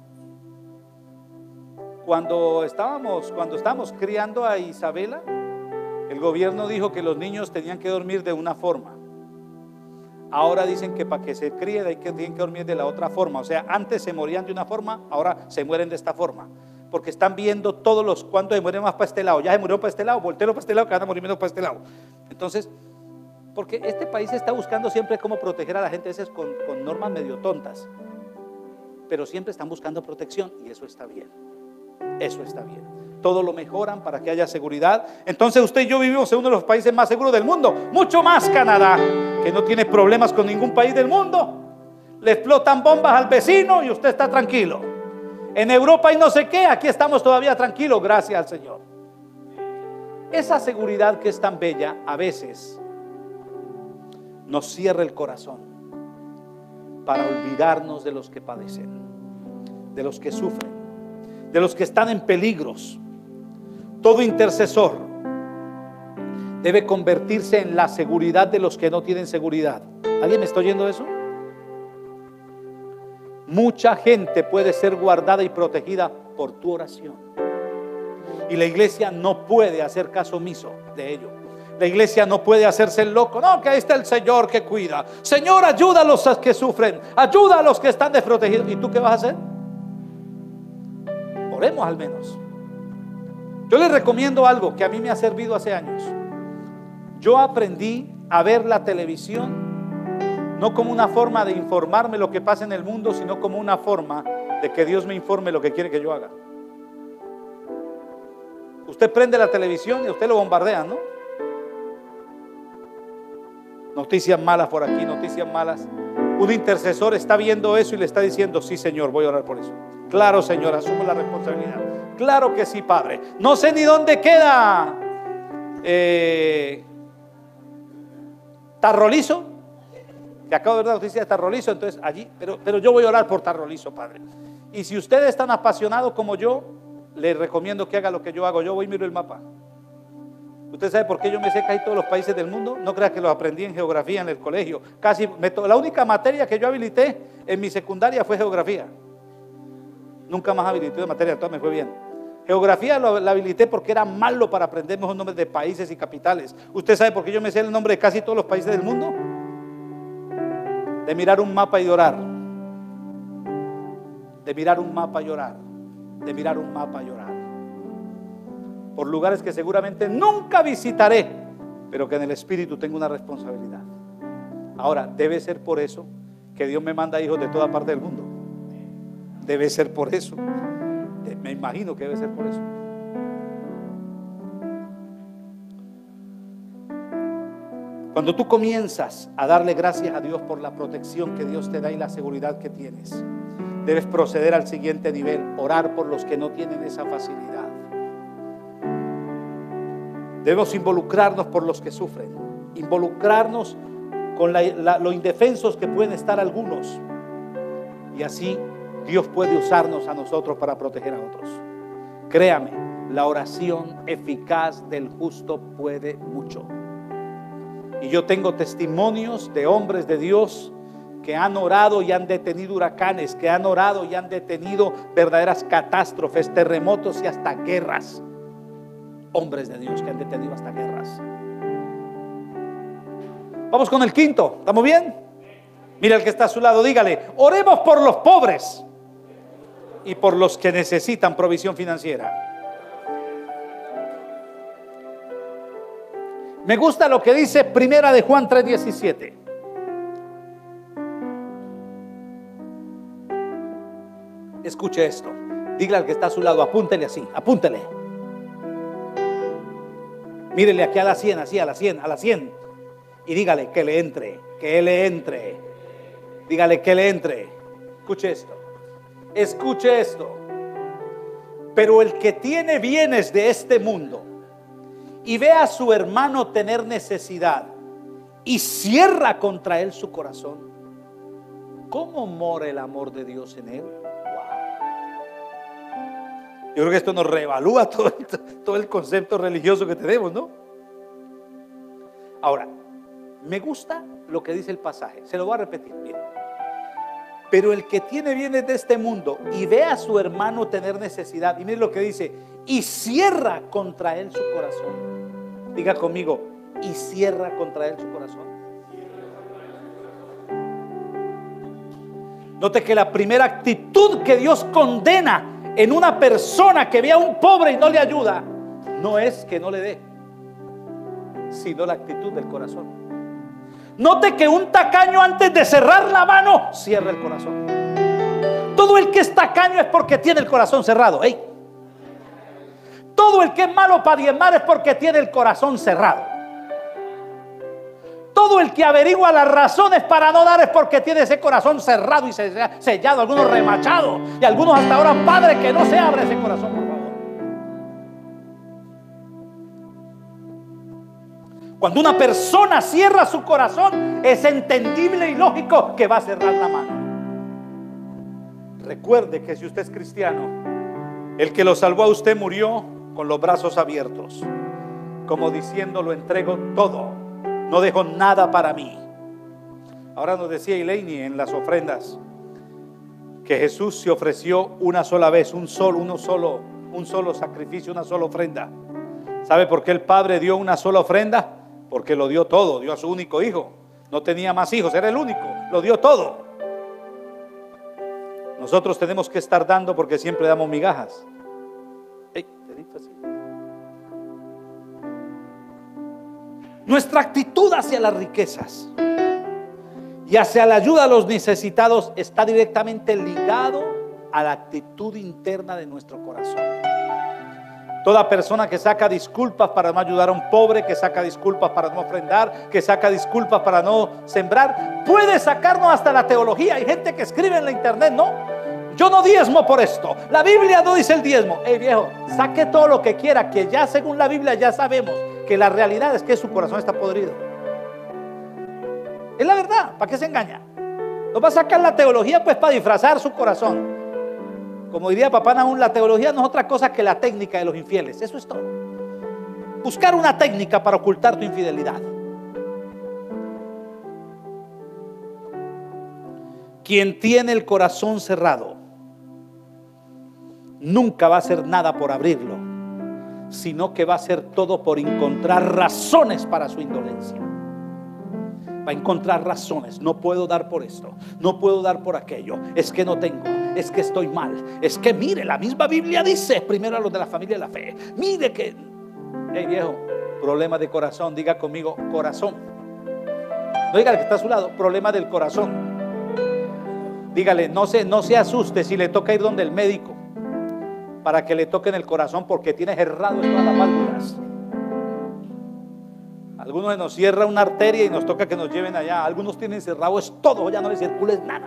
Cuando estábamos criando a Isabela, el gobierno dijo que los niños tenían que dormir de una forma. Ahora dicen que para que se críen tienen que dormir de la otra forma. O sea, antes se morían de una forma, ahora se mueren de esta forma. Porque están viendo todos los cuántos se mueren más para este lado. Ya se murió para este lado, volteo para este lado, que van a morir menos para este lado. Entonces, porque este país está buscando siempre cómo proteger a la gente, a veces con normas medio tontas. Pero siempre están buscando protección y eso está bien. Eso está bien. Todo lo mejoran para que haya seguridad. Entonces usted y yo vivimos en uno de los países más seguros del mundo. Mucho más Canadá, que no tiene problemas con ningún país del mundo. Le explotan bombas al vecino y usted está tranquilo. En Europa y no sé qué, aquí estamos todavía tranquilos, gracias al Señor. Esa seguridad que es tan bella, a veces nos cierra el corazón para olvidarnos de los que padecen, de los que sufren, de los que están en peligros. Todo intercesor debe convertirse en la seguridad de los que no tienen seguridad. ¿Alguien me está oyendo eso? Mucha gente puede ser guardada y protegida por tu oración. Y la iglesia no puede hacer caso omiso de ello. La iglesia no puede hacerse el loco. No, que ahí está el Señor que cuida. Señor, ayuda a los que sufren. Ayuda a los que están desprotegidos. ¿Y tú qué vas a hacer? Oremos al menos. Yo les recomiendo algo que a mí me ha servido hace años. Yo aprendí a ver la televisión no como una forma de informarme lo que pasa en el mundo, sino como una forma de que Dios me informe lo que quiere que yo haga. Usted prende la televisión y usted lo bombardea, ¿no? Noticias malas por aquí, noticias malas. Un intercesor está viendo eso y le está diciendo: sí, Señor, voy a orar por eso. Claro, Señor, asumo la responsabilidad. Claro que sí, Padre. No sé ni dónde queda Tarrolizo, que acabo de ver la noticia de Tarrolizo, entonces allí, pero yo voy a orar por Tarrolizo, Padre. Y si usted es tan apasionado como yo, le recomiendo que haga lo que yo hago. Yo voy y miro el mapa. ¿Usted sabe por qué yo me sé casi todos los países del mundo? No crea que los aprendí en geografía en el colegio. La única materia que yo habilité en mi secundaria fue geografía. Nunca más habilité de materia, todo me fue bien. Geografía la habilité porque era malo para aprenderme los nombres de países y capitales. ¿Usted sabe por qué yo me sé el nombre de casi todos los países del mundo? De mirar un mapa y orar. De mirar un mapa y orar. De mirar un mapa y orar. Por lugares que seguramente nunca visitaré, pero que en el espíritu tengo una responsabilidad. Ahora, debe ser por eso que Dios me manda hijos de toda parte del mundo. Debe ser por eso. Me imagino que debe ser por eso. Cuando tú comienzas a darle gracias a Dios por la protección que Dios te da y la seguridad que tienes, debes proceder al siguiente nivel: orar por los que no tienen esa facilidad. Debemos involucrarnos por los que sufren, involucrarnos con lo indefensos que pueden estar algunos, y así Dios puede usarnos a nosotros para proteger a otros. Créame, la oración eficaz del justo puede mucho. Y yo tengo testimonios de hombres de Dios que han orado y han detenido huracanes, que han orado y han detenido verdaderas catástrofes, terremotos y hasta guerras. Hombres de Dios que han detenido hasta guerras. Vamos con el quinto, ¿estamos bien? Mira al que está a su lado, dígale: oremos por los pobres y por los que necesitan provisión financiera. Me gusta lo que dice Primera de Juan 3:17. Escuche esto. Dígale al que está a su lado, apúntele así, apúntele. Mírele aquí a la 100, así a la 100, a la 100. Y dígale que le entre, que le entre. Dígale que le entre. Escuche esto. Escuche esto. Pero el que tiene bienes de este mundo y ve a su hermano tener necesidad y cierra contra él su corazón, ¿cómo mora el amor de Dios en él? Yo creo que esto nos reevalúa todo el concepto religioso que tenemos, ¿no? Ahora, me gusta lo que dice el pasaje. Se lo voy a repetir. Miren. Pero el que tiene bienes de este mundo y ve a su hermano tener necesidad, y mire lo que dice, y cierra contra él su corazón. Diga conmigo, y cierra contra él su corazón. Note que la primera actitud que Dios condena en una persona que ve a un pobre y no le ayuda, no es que no le dé, sino la actitud del corazón. Note que un tacaño, antes de cerrar la mano, cierra el corazón. Todo el que es tacaño es porque tiene el corazón cerrado. ¡Ey! Todo el que es malo para diezmar es porque tiene el corazón cerrado. Todo el que averigua las razones para no dar es porque tiene ese corazón cerrado y sellado, algunos remachados, y algunos hasta ahora, Padre, que no se abra ese corazón, por favor. Cuando una persona cierra su corazón, es entendible y lógico que va a cerrar la mano. Recuerde que si usted es cristiano, el que lo salvó a usted murió con los brazos abiertos, como diciendo, lo entrego todo, no dejo nada para mí. Ahora nos decía Elaine en las ofrendas que Jesús se ofreció una sola vez, un solo sacrificio, una sola ofrenda. ¿Sabe por qué el Padre dio una sola ofrenda? Porque lo dio todo, dio a su único hijo. No tenía más hijos, era el único, lo dio todo. Nosotros tenemos que estar dando porque siempre damos migajas. Hey, te digo así. Nuestra actitud hacia las riquezas y hacia la ayuda a los necesitados está directamente ligado a la actitud interna de nuestro corazón. Toda persona que saca disculpas para no ayudar a un pobre, que saca disculpas para no ofrendar, que saca disculpas para no sembrar, puede sacarnos hasta la teología. Hay gente que escribe en la internet, no, yo no diezmo por esto, la Biblia no dice el diezmo. Viejo, saque todo lo que quiera, que ya según la Biblia ya sabemos que la realidad es que su corazón está podrido. Es la verdad, ¿para qué se engaña? No va a sacar la teología pues para disfrazar su corazón. Como diría papá Nahum, la teología no es otra cosa que la técnica de los infieles. Eso es todo. Buscar una técnica para ocultar tu infidelidad. Quien tiene el corazón cerrado nunca va a hacer nada por abrirlo, sino que va a hacer todo por encontrar razones para su indolencia. Va a encontrar razones. No puedo dar por esto, no puedo dar por aquello, es que no tengo, es que estoy mal, es que mire, la misma Biblia dice, primero a los de la familia de la fe, mire que, hey viejo, problema de corazón. Diga conmigo, corazón. No diga el que está a su lado, problema del corazón. Dígale, no se asuste si le toca ir donde el médico para que le toquen el corazón, porque tiene cerrado en todas las válvulas. Algunos nos cierra una arteria y nos toca que nos lleven allá. Algunos tienen cerrado es todo, ya no les circula nada.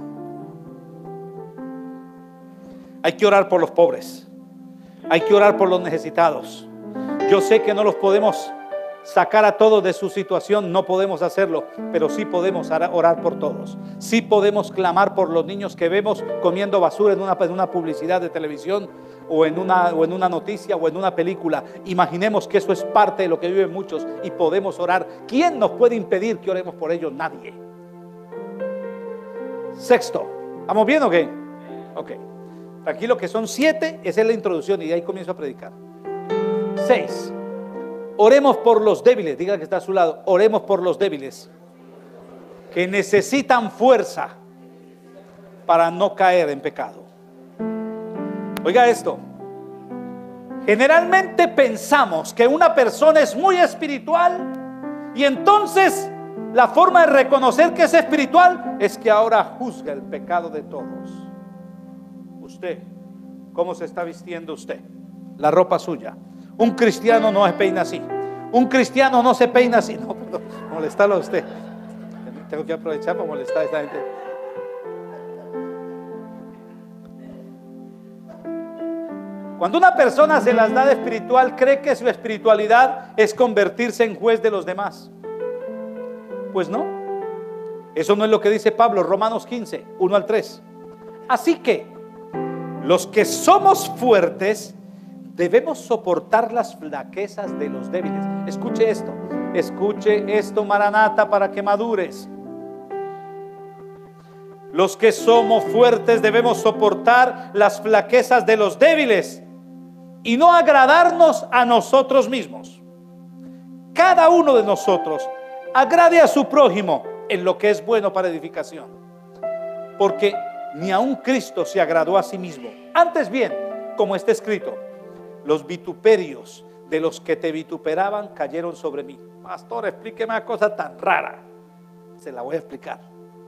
Hay que orar por los pobres, hay que orar por los necesitados. Yo sé que no los podemos sacar a todos de su situación, no podemos hacerlo, pero sí podemos orar por todos. Sí podemos clamar por los niños que vemos comiendo basura en una publicidad de televisión, o en una noticia, o en una película. Imaginemos que eso es parte de lo que viven muchos y podemos orar. ¿Quién nos puede impedir que oremos por ellos? Nadie. Sexto, ¿vamos bien o qué? Ok, tranquilo que son 7, esa es la introducción y de ahí comienzo a predicar. 6, oremos por los débiles. Diga que está a su lado, oremos por los débiles que necesitan fuerza para no caer en pecado. Oiga esto, generalmente pensamos que una persona es muy espiritual y entonces la forma de reconocer que es espiritual es que ahora juzga el pecado de todos. Usted, ¿cómo se está vistiendo usted? La ropa suya. Un cristiano no se peina así. Un cristiano no se peina así. No, perdón, molestarlo a usted. Tengo que aprovechar para molestar a esta gente. Cuando una persona se las da de espiritual, cree que su espiritualidad es convertirse en juez de los demás. Pues no, eso no es lo que dice Pablo, Romanos 15, 1 al 3. Así que los que somos fuertes debemos soportar las flaquezas de los débiles. Escuche esto, Maranata, para que madures. Los que somos fuertes debemos soportar las flaquezas de los débiles y no agradarnos a nosotros mismos. Cada uno de nosotros agrade a su prójimo en lo que es bueno para edificación, porque ni aun Cristo se agradó a sí mismo. Antes bien, como está escrito, los vituperios de los que te vituperaban cayeron sobre mí. Pastor, explíqueme una cosa tan rara. Se la voy a explicar.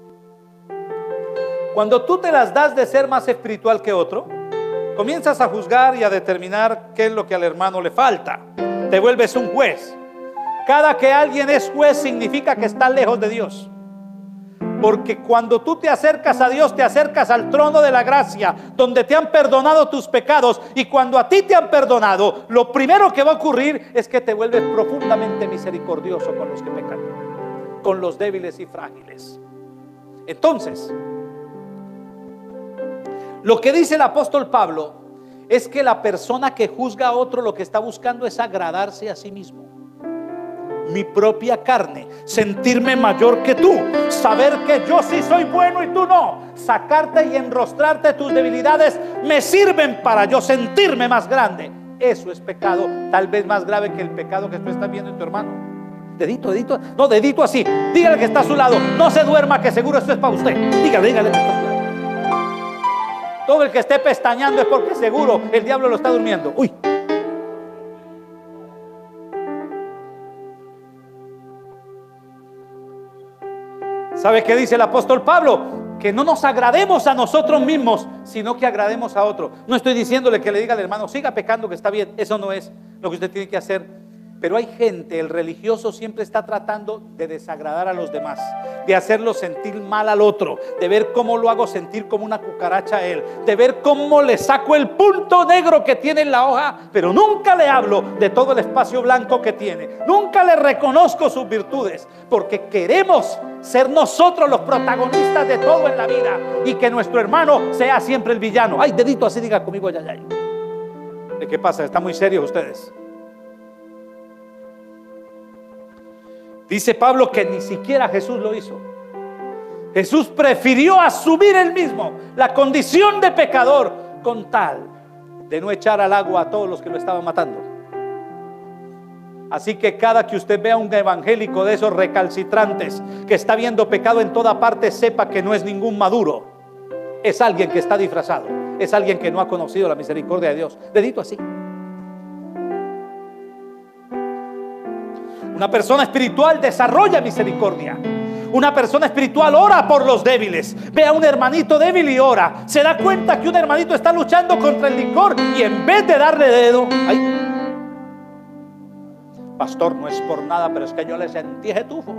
Cuando tú te las das de ser más espiritual que otro, comienzas a juzgar y a determinar qué es lo que al hermano le falta. Te vuelves un juez. Cada que alguien es juez significa que está lejos de Dios. Porque cuando tú te acercas a Dios, te acercas al trono de la gracia, donde te han perdonado tus pecados. Y cuando a ti te han perdonado, lo primero que va a ocurrir es que te vuelves profundamente misericordioso con los que pecan, con los débiles y frágiles. Entonces, lo que dice el apóstol Pablo es que la persona que juzga a otro lo que está buscando es agradarse a sí mismo. Mi propia carne, sentirme mayor que tú, saber que yo sí soy bueno y tú no, sacarte y enrostrarte tus debilidades me sirven para yo sentirme más grande. Eso es pecado, tal vez más grave que el pecado que tú estás viendo en tu hermano. Dedito, dedito, no, dedito así. Dígale que está a su lado, no se duerma, que seguro esto es para usted. Dígale que está a su lado. Todo el que esté pestañeando es porque seguro el diablo lo está durmiendo. Uy. ¿Sabe qué dice el apóstol Pablo? Que no nos agrademos a nosotros mismos, sino que agrademos a otro. No estoy diciéndole que le diga al hermano, siga pecando que está bien. Eso no es lo que usted tiene que hacer. Pero hay gente, el religioso siempre está tratando de desagradar a los demás, de hacerlo sentir mal al otro, de ver cómo lo hago sentir como una cucaracha a él, de ver cómo le saco el punto negro que tiene en la hoja, pero nunca le hablo de todo el espacio blanco que tiene. Nunca le reconozco sus virtudes, porque queremos ser nosotros los protagonistas de todo en la vida y que nuestro hermano sea siempre el villano. Ay, dedito así, diga conmigo, ay, ay. ¿De qué pasa? ¿Están muy serios ustedes? Dice Pablo que ni siquiera Jesús lo hizo. Jesús prefirió asumir él mismo la condición de pecador con tal de no echar al agua a todos los que lo estaban matando. Así que cada que usted vea un evangélico de esos recalcitrantes que está viendo pecado en toda parte, sepa que no es ningún maduro. Es alguien que está disfrazado. Es alguien que no ha conocido la misericordia de Dios. Dedito así. Una persona espiritual desarrolla misericordia. Una persona espiritual ora por los débiles. Ve a un hermanito débil y ora. Se da cuenta que un hermanito está luchando contra el licor y en vez de darle dedo, ay, pastor, no es por nada, pero es que yo le sentí ese tufo.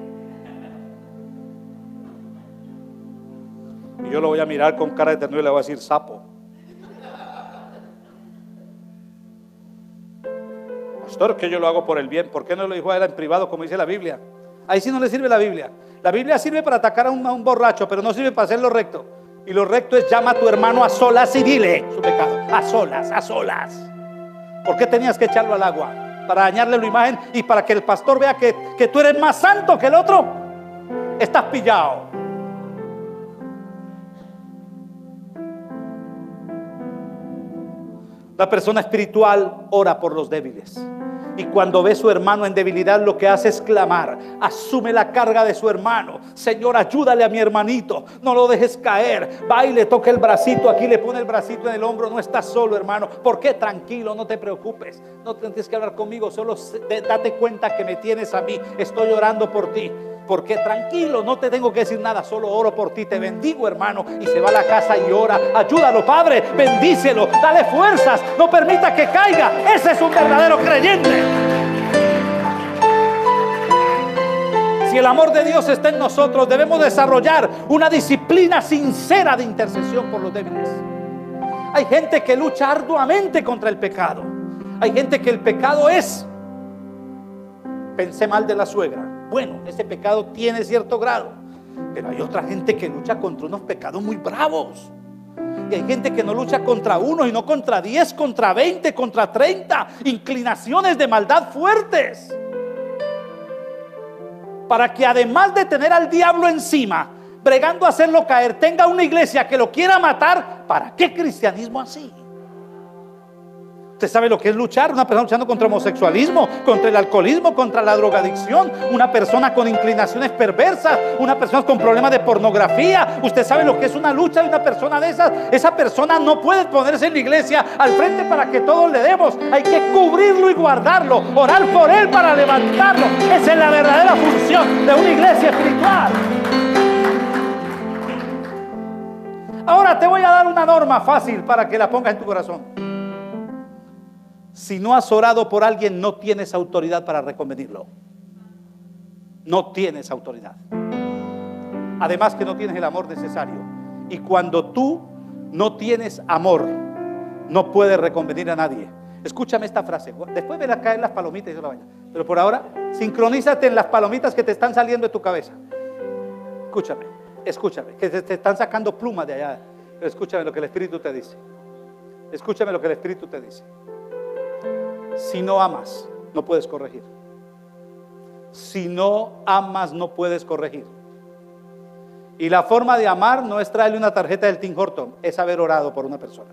Y yo lo voy a mirar con cara de ternura y le voy a decir sapo. Pastor, que yo lo hago por el bien. ¿Por qué no lo dijo a él en privado como dice la Biblia? Ahí sí no le sirve la Biblia. La Biblia sirve para atacar a un borracho, pero no sirve para hacerlo recto. Y lo recto es llama a tu hermano a solas y dile su pecado. A solas, a solas. ¿Por qué tenías que echarlo al agua? Para dañarle la imagen y para que el pastor vea que tú eres más santo que el otro. Estás pillado. La persona espiritual ora por los débiles. Y cuando ve a su hermano en debilidad, lo que hace es clamar. Asume la carga de su hermano. Señor, ayúdale a mi hermanito. No lo dejes caer. Va y le toca el bracito. Aquí le pone el bracito en el hombro. No estás solo, hermano. ¿Por qué? Tranquilo, no te preocupes. No tienes que hablar conmigo. Solo date cuenta que me tienes a mí. Estoy orando por ti. Porque tranquilo, no te tengo que decir nada, solo oro por ti, te bendigo, hermano. Y se va a la casa y ora. Ayúdalo, Padre, bendícelo, dale fuerzas, no permita que caiga. Ese es un verdadero creyente. Si el amor de Dios está en nosotros, debemos desarrollar una disciplina sincera de intercesión por los débiles. Hay gente que lucha arduamente contra el pecado. Hay gente que el pecado es: pensé mal de la suegra. Bueno, ese pecado tiene cierto grado, pero hay otra gente que lucha contra unos pecados muy bravos. Y hay gente que no lucha contra uno y no contra 10, contra 20, contra 30 inclinaciones de maldad fuertes. Para que además de tener al diablo encima, bregando a hacerlo caer, tenga una iglesia que lo quiera matar, ¿para qué cristianismo así? Usted sabe lo que es luchar, una persona luchando contra el homosexualismo, contra el alcoholismo, contra la drogadicción, una persona con inclinaciones perversas, una persona con problemas de pornografía. Usted sabe lo que es una lucha de una persona de esas. Esa persona no puede ponerse en la iglesia al frente para que todos le demos. Hay que cubrirlo y guardarlo, orar por él para levantarlo. Esa es la verdadera función de una iglesia espiritual. Ahora te voy a dar una norma fácil para que la pongas en tu corazón. Si no has orado por alguien, no tienes autoridad para reconvenirlo. No tienes autoridad. Además que no tienes el amor necesario. Y cuando tú no tienes amor, no puedes reconvenir a nadie. Escúchame esta frase. Después verás caer las palomitas y yo la vaina. Pero por ahora, sincronízate en las palomitas que te están saliendo de tu cabeza. Escúchame, que te están sacando plumas de allá. Pero escúchame lo que el Espíritu te dice. Escúchame lo que el Espíritu te dice. Si no amas, no puedes corregir. Si no amas, no puedes corregir. Y la forma de amar no es traerle una tarjeta del Tim Horton, es haber orado por una persona.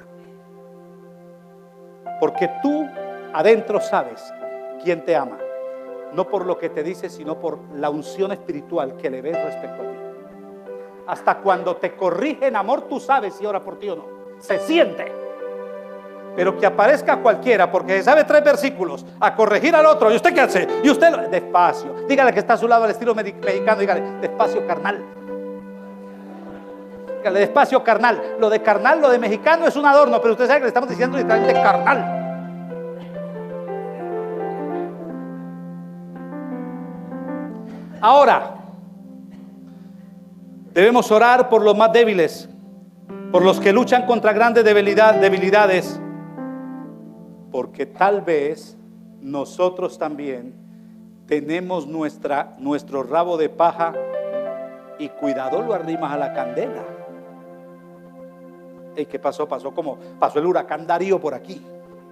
Porque tú adentro sabes quién te ama. No por lo que te dice, sino por la unción espiritual que le ves respecto a ti. Hasta cuando te corrige en amor, tú sabes si ora por ti o no. Se siente. Pero que aparezca cualquiera, porque sabe 3 versículos, a corregir al otro. ¿Y usted qué hace? Y usted, despacio. Dígale que está a su lado al estilo mexicano. Dígale, despacio, carnal. Dígale, despacio, carnal. Lo de carnal, lo de mexicano es un adorno, pero usted sabe que le estamos diciendo literalmente carnal. Ahora, debemos orar por los más débiles, por los que luchan contra grandes debilidades. Porque tal vez nosotros también tenemos nuestro rabo de paja y cuidado lo arrimas a la candela. ¿Y qué pasó? Pasó el huracán Darío por aquí.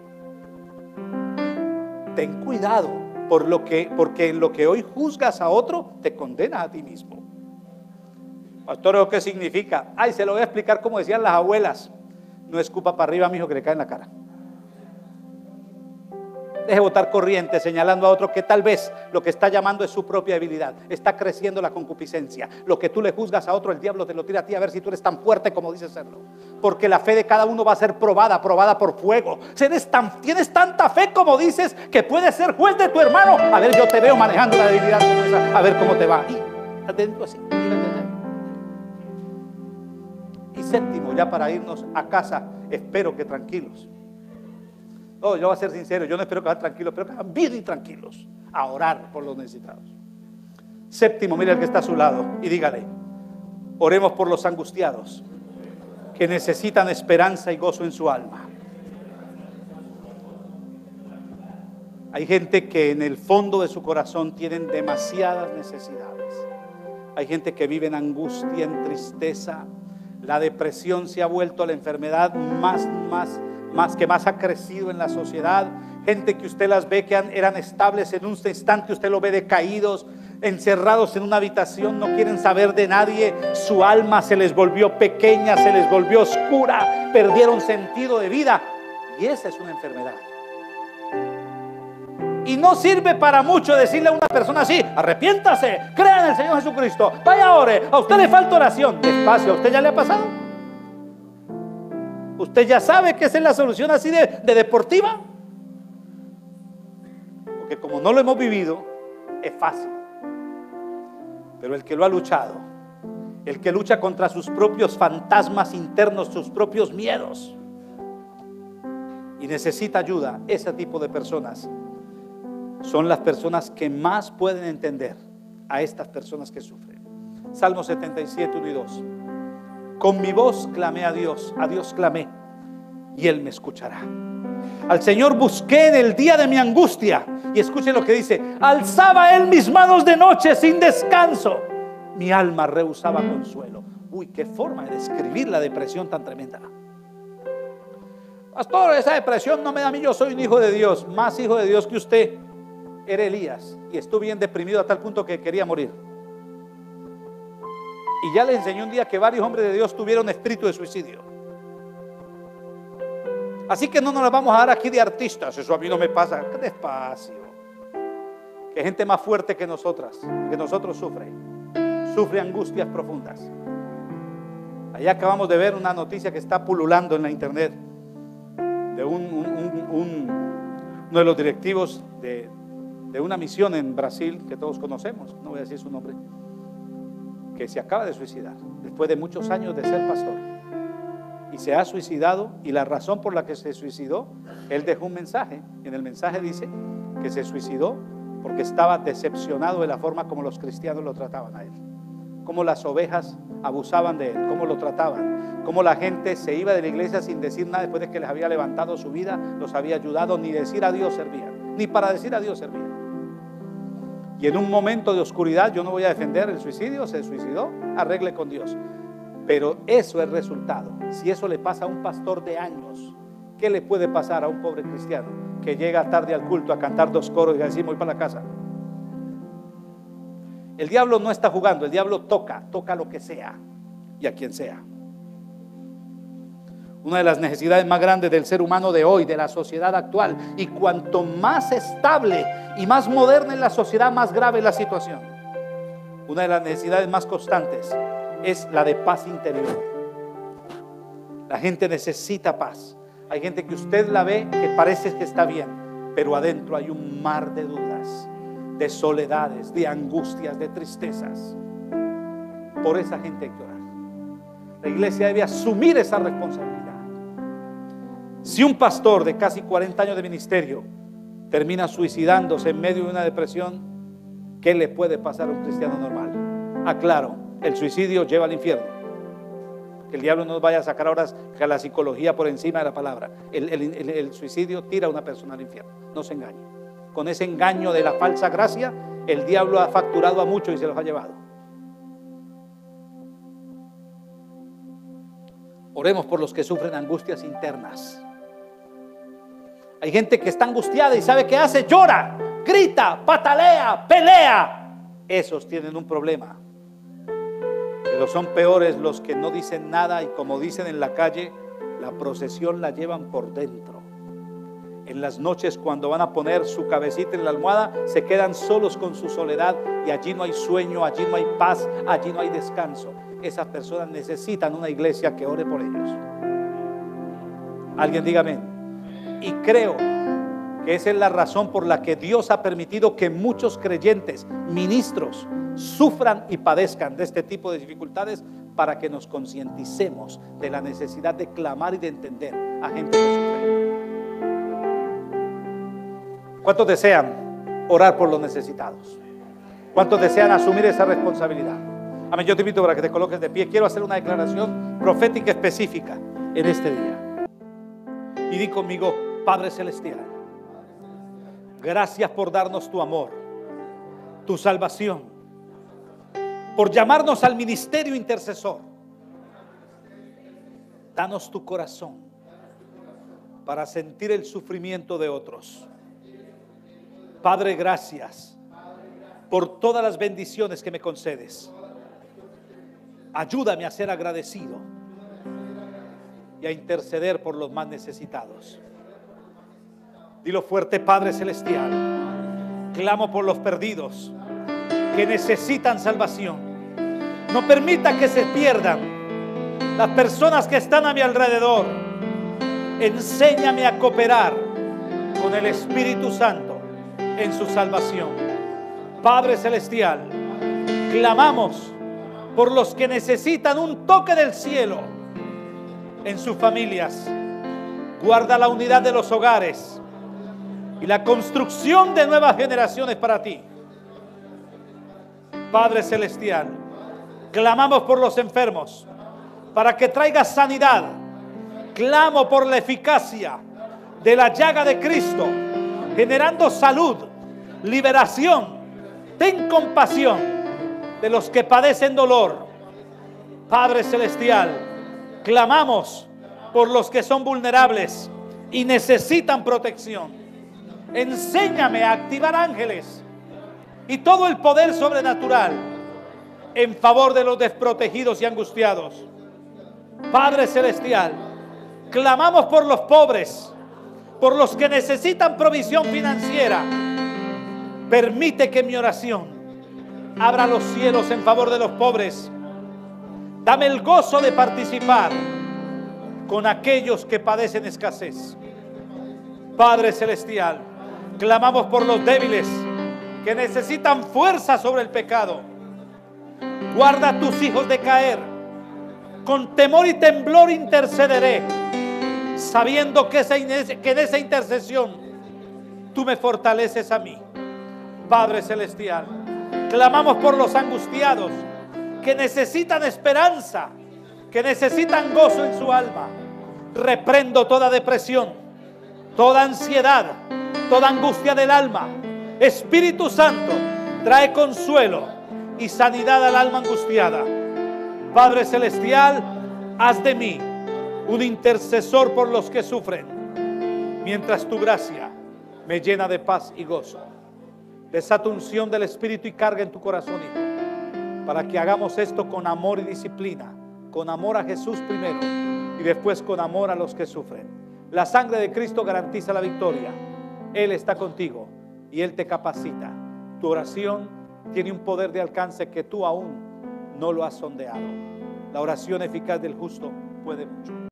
Ten cuidado porque en lo que hoy juzgas a otro te condenas a ti mismo. Pastor, ¿qué significa? Se lo voy a explicar como decían las abuelas. No escupa para arriba, mijo, que le cae en la cara. Deje botar corriente señalando a otro que tal vez lo que está llamando es su propia debilidad. Está creciendo la concupiscencia. Lo que tú le juzgas a otro, el diablo te lo tira a ti a ver si tú eres tan fuerte como dices serlo. Porque la fe de cada uno va a ser probada por fuego. Tienes tanta fe como dices que puedes ser juez de tu hermano. A ver, yo te veo manejando la debilidad como esa. A ver cómo te va. Y adentro así. Y séptimo, ya para irnos a casa, espero que tranquilos. Yo voy a ser sincero, yo no espero que vayan tranquilos, pero que vayan bien intranquilos a orar por los necesitados. Séptimo, mire al que está a su lado y dígale: oremos por los angustiados que necesitan esperanza y gozo en su alma. Hay gente que en el fondo de su corazón tienen demasiadas necesidades. Hay gente que vive en angustia, en tristeza. La depresión se ha vuelto la enfermedad más ha crecido en la sociedad. Gente que usted las ve que eran estables, en un instante usted lo ve decaídos, encerrados en una habitación, no quieren saber de nadie. Su alma se les volvió pequeña, se les volvió oscura, perdieron sentido de vida. Y esa es una enfermedad. Y no sirve para mucho decirle a una persona así: arrepiéntase, crea en el Señor Jesucristo, vaya, ore. A usted le falta oración. Despacio, ¿a usted ya le ha pasado? ¿Usted ya sabe que esa es la solución así de deportiva? Porque como no lo hemos vivido, es fácil. Pero el que lo ha luchado, el que lucha contra sus propios fantasmas internos, sus propios miedos, y necesita ayuda, ese tipo de personas son las personas que más pueden entender a estas personas que sufren. Salmo 77, 1 y 2. Con mi voz clamé a Dios clamé, y Él me escuchará. Al Señor busqué en el día de mi angustia. Y escuchen lo que dice: alzaba Él mis manos de noche sin descanso. Mi alma rehusaba consuelo. Uy, qué forma de describir la depresión tan tremenda. Pastor, esa depresión no me da a mí, yo soy un hijo de Dios. Más hijo de Dios que usted. Era Elías y estuvo bien deprimido a tal punto que quería morir. Y ya les enseñé un día que varios hombres de Dios tuvieron espíritu de suicidio. Así que no nos las vamos a dar aquí de artistas. Eso a mí no me pasa. Despacio. Que gente más fuerte que nosotros sufre angustias profundas. Allá acabamos de ver una noticia que está pululando en la internet de uno de los directivos de una misión en Brasil que todos conocemos, no voy a decir su nombre, que se acaba de suicidar después de muchos años de ser pastor, y se ha suicidado. Y la razón por la que se suicidó, él dejó un mensaje, y en el mensaje dice que se suicidó porque estaba decepcionado de la forma como los cristianos lo trataban a él, cómo las ovejas abusaban de él, cómo lo trataban, cómo la gente se iba de la iglesia sin decir nada después de que les había levantado su vida, los había ayudado, ni decir adiós servían, ni para decir adiós servían. Y en un momento de oscuridad, yo no voy a defender el suicidio, se suicidó, arregle con Dios. Pero eso es resultado. Si eso le pasa a un pastor de años, ¿qué le puede pasar a un pobre cristiano que llega tarde al culto a cantar 2 coros y a decir voy para la casa? El diablo no está jugando, el diablo toca lo que sea y a quien sea. Una de las necesidades más grandes del ser humano de hoy, de la sociedad actual, y cuanto más estable y más moderna es la sociedad, más grave es la situación. Una de las necesidades más constantes es la de paz interior. La gente necesita paz. Hay gente que usted la ve que parece que está bien, pero adentro hay un mar de dudas, de soledades, de angustias, de tristezas. Por esa gente hay que orar. La iglesia debe asumir esa responsabilidad. Si un pastor de casi 40 años de ministerio termina suicidándose en medio de una depresión, ¿qué le puede pasar a un cristiano normal? Aclaro, el suicidio lleva al infierno. Que el diablo no nos vaya a sacar ahora a la psicología por encima de la palabra. El suicidio tira a una persona al infierno. No se engañe. Con ese engaño de la falsa gracia, el diablo ha facturado a muchos y se los ha llevado. Oremos por los que sufren angustias internas. Hay gente que está angustiada y ¿sabe qué hace? Llora, grita, patalea, pelea. Esos tienen un problema. Pero son peores los que no dicen nada y, como dicen en la calle, la procesión la llevan por dentro. En las noches, cuando van a poner su cabecita en la almohada, se quedan solos con su soledad y allí no hay sueño, allí no hay paz, allí no hay descanso. Esas personas necesitan una iglesia que ore por ellos. Alguien diga amén. Y creo que esa es la razón por la que Dios ha permitido que muchos creyentes, ministros, sufran y padezcan de este tipo de dificultades, para que nos concienticemos de la necesidad de clamar y de entender a gente que sufre. ¿Cuántos desean orar por los necesitados? ¿Cuántos desean asumir esa responsabilidad? Amén. Yo te invito para que te coloques de pie. Quiero hacer una declaración profética específica en este día. Y di conmigo: Padre Celestial, gracias por darnos tu amor, tu salvación, por llamarnos al ministerio intercesor. Danos tu corazón para sentir el sufrimiento de otros. Padre, gracias por todas las bendiciones que me concedes. Ayúdame a ser agradecido y a interceder por los más necesitados. Dilo fuerte: Padre Celestial, clamo por los perdidos que necesitan salvación. No permita que se pierdan las personas que están a mi alrededor. Enséñame a cooperar con el Espíritu Santo en su salvación. Padre Celestial, clamamos por los que necesitan un toque del cielo en sus familias. Guarda la unidad de los hogares y la construcción de nuevas generaciones para ti. Padre Celestial, clamamos por los enfermos para que traiga sanidad. Clamo por la eficacia de la llaga de Cristo, generando salud, liberación. Ten compasión de los que padecen dolor. Padre Celestial, clamamos por los que son vulnerables y necesitan protección. Enséñame a activar ángeles y todo el poder sobrenatural en favor de los desprotegidos y angustiados. Padre celestial, clamamos por los pobres, por los que necesitan provisión financiera. Permite que mi oración abra los cielos en favor de los pobres. Dame el gozo de participar con aquellos que padecen escasez. Padre celestial, clamamos por los débiles que necesitan fuerza sobre el pecado. Guarda a tus hijos de caer. Con temor y temblor intercederé, sabiendo que en esa intercesión tú me fortaleces a mí. Padre celestial, clamamos por los angustiados que necesitan esperanza, que necesitan gozo en su alma. Reprendo toda depresión, toda ansiedad, toda angustia del alma. Espíritu Santo, trae consuelo y sanidad al alma angustiada. Padre celestial, haz de mí un intercesor por los que sufren, mientras tu gracia me llena de paz y gozo. Desata unción del Espíritu y carga en tu corazón, hijo, para que hagamos esto con amor y disciplina, con amor a Jesús primero y después con amor a los que sufren. La sangre de Cristo garantiza la victoria. Él está contigo y Él te capacita. Tu oración tiene un poder de alcance que tú aún no lo has sondeado. La oración eficaz del justo puede mucho.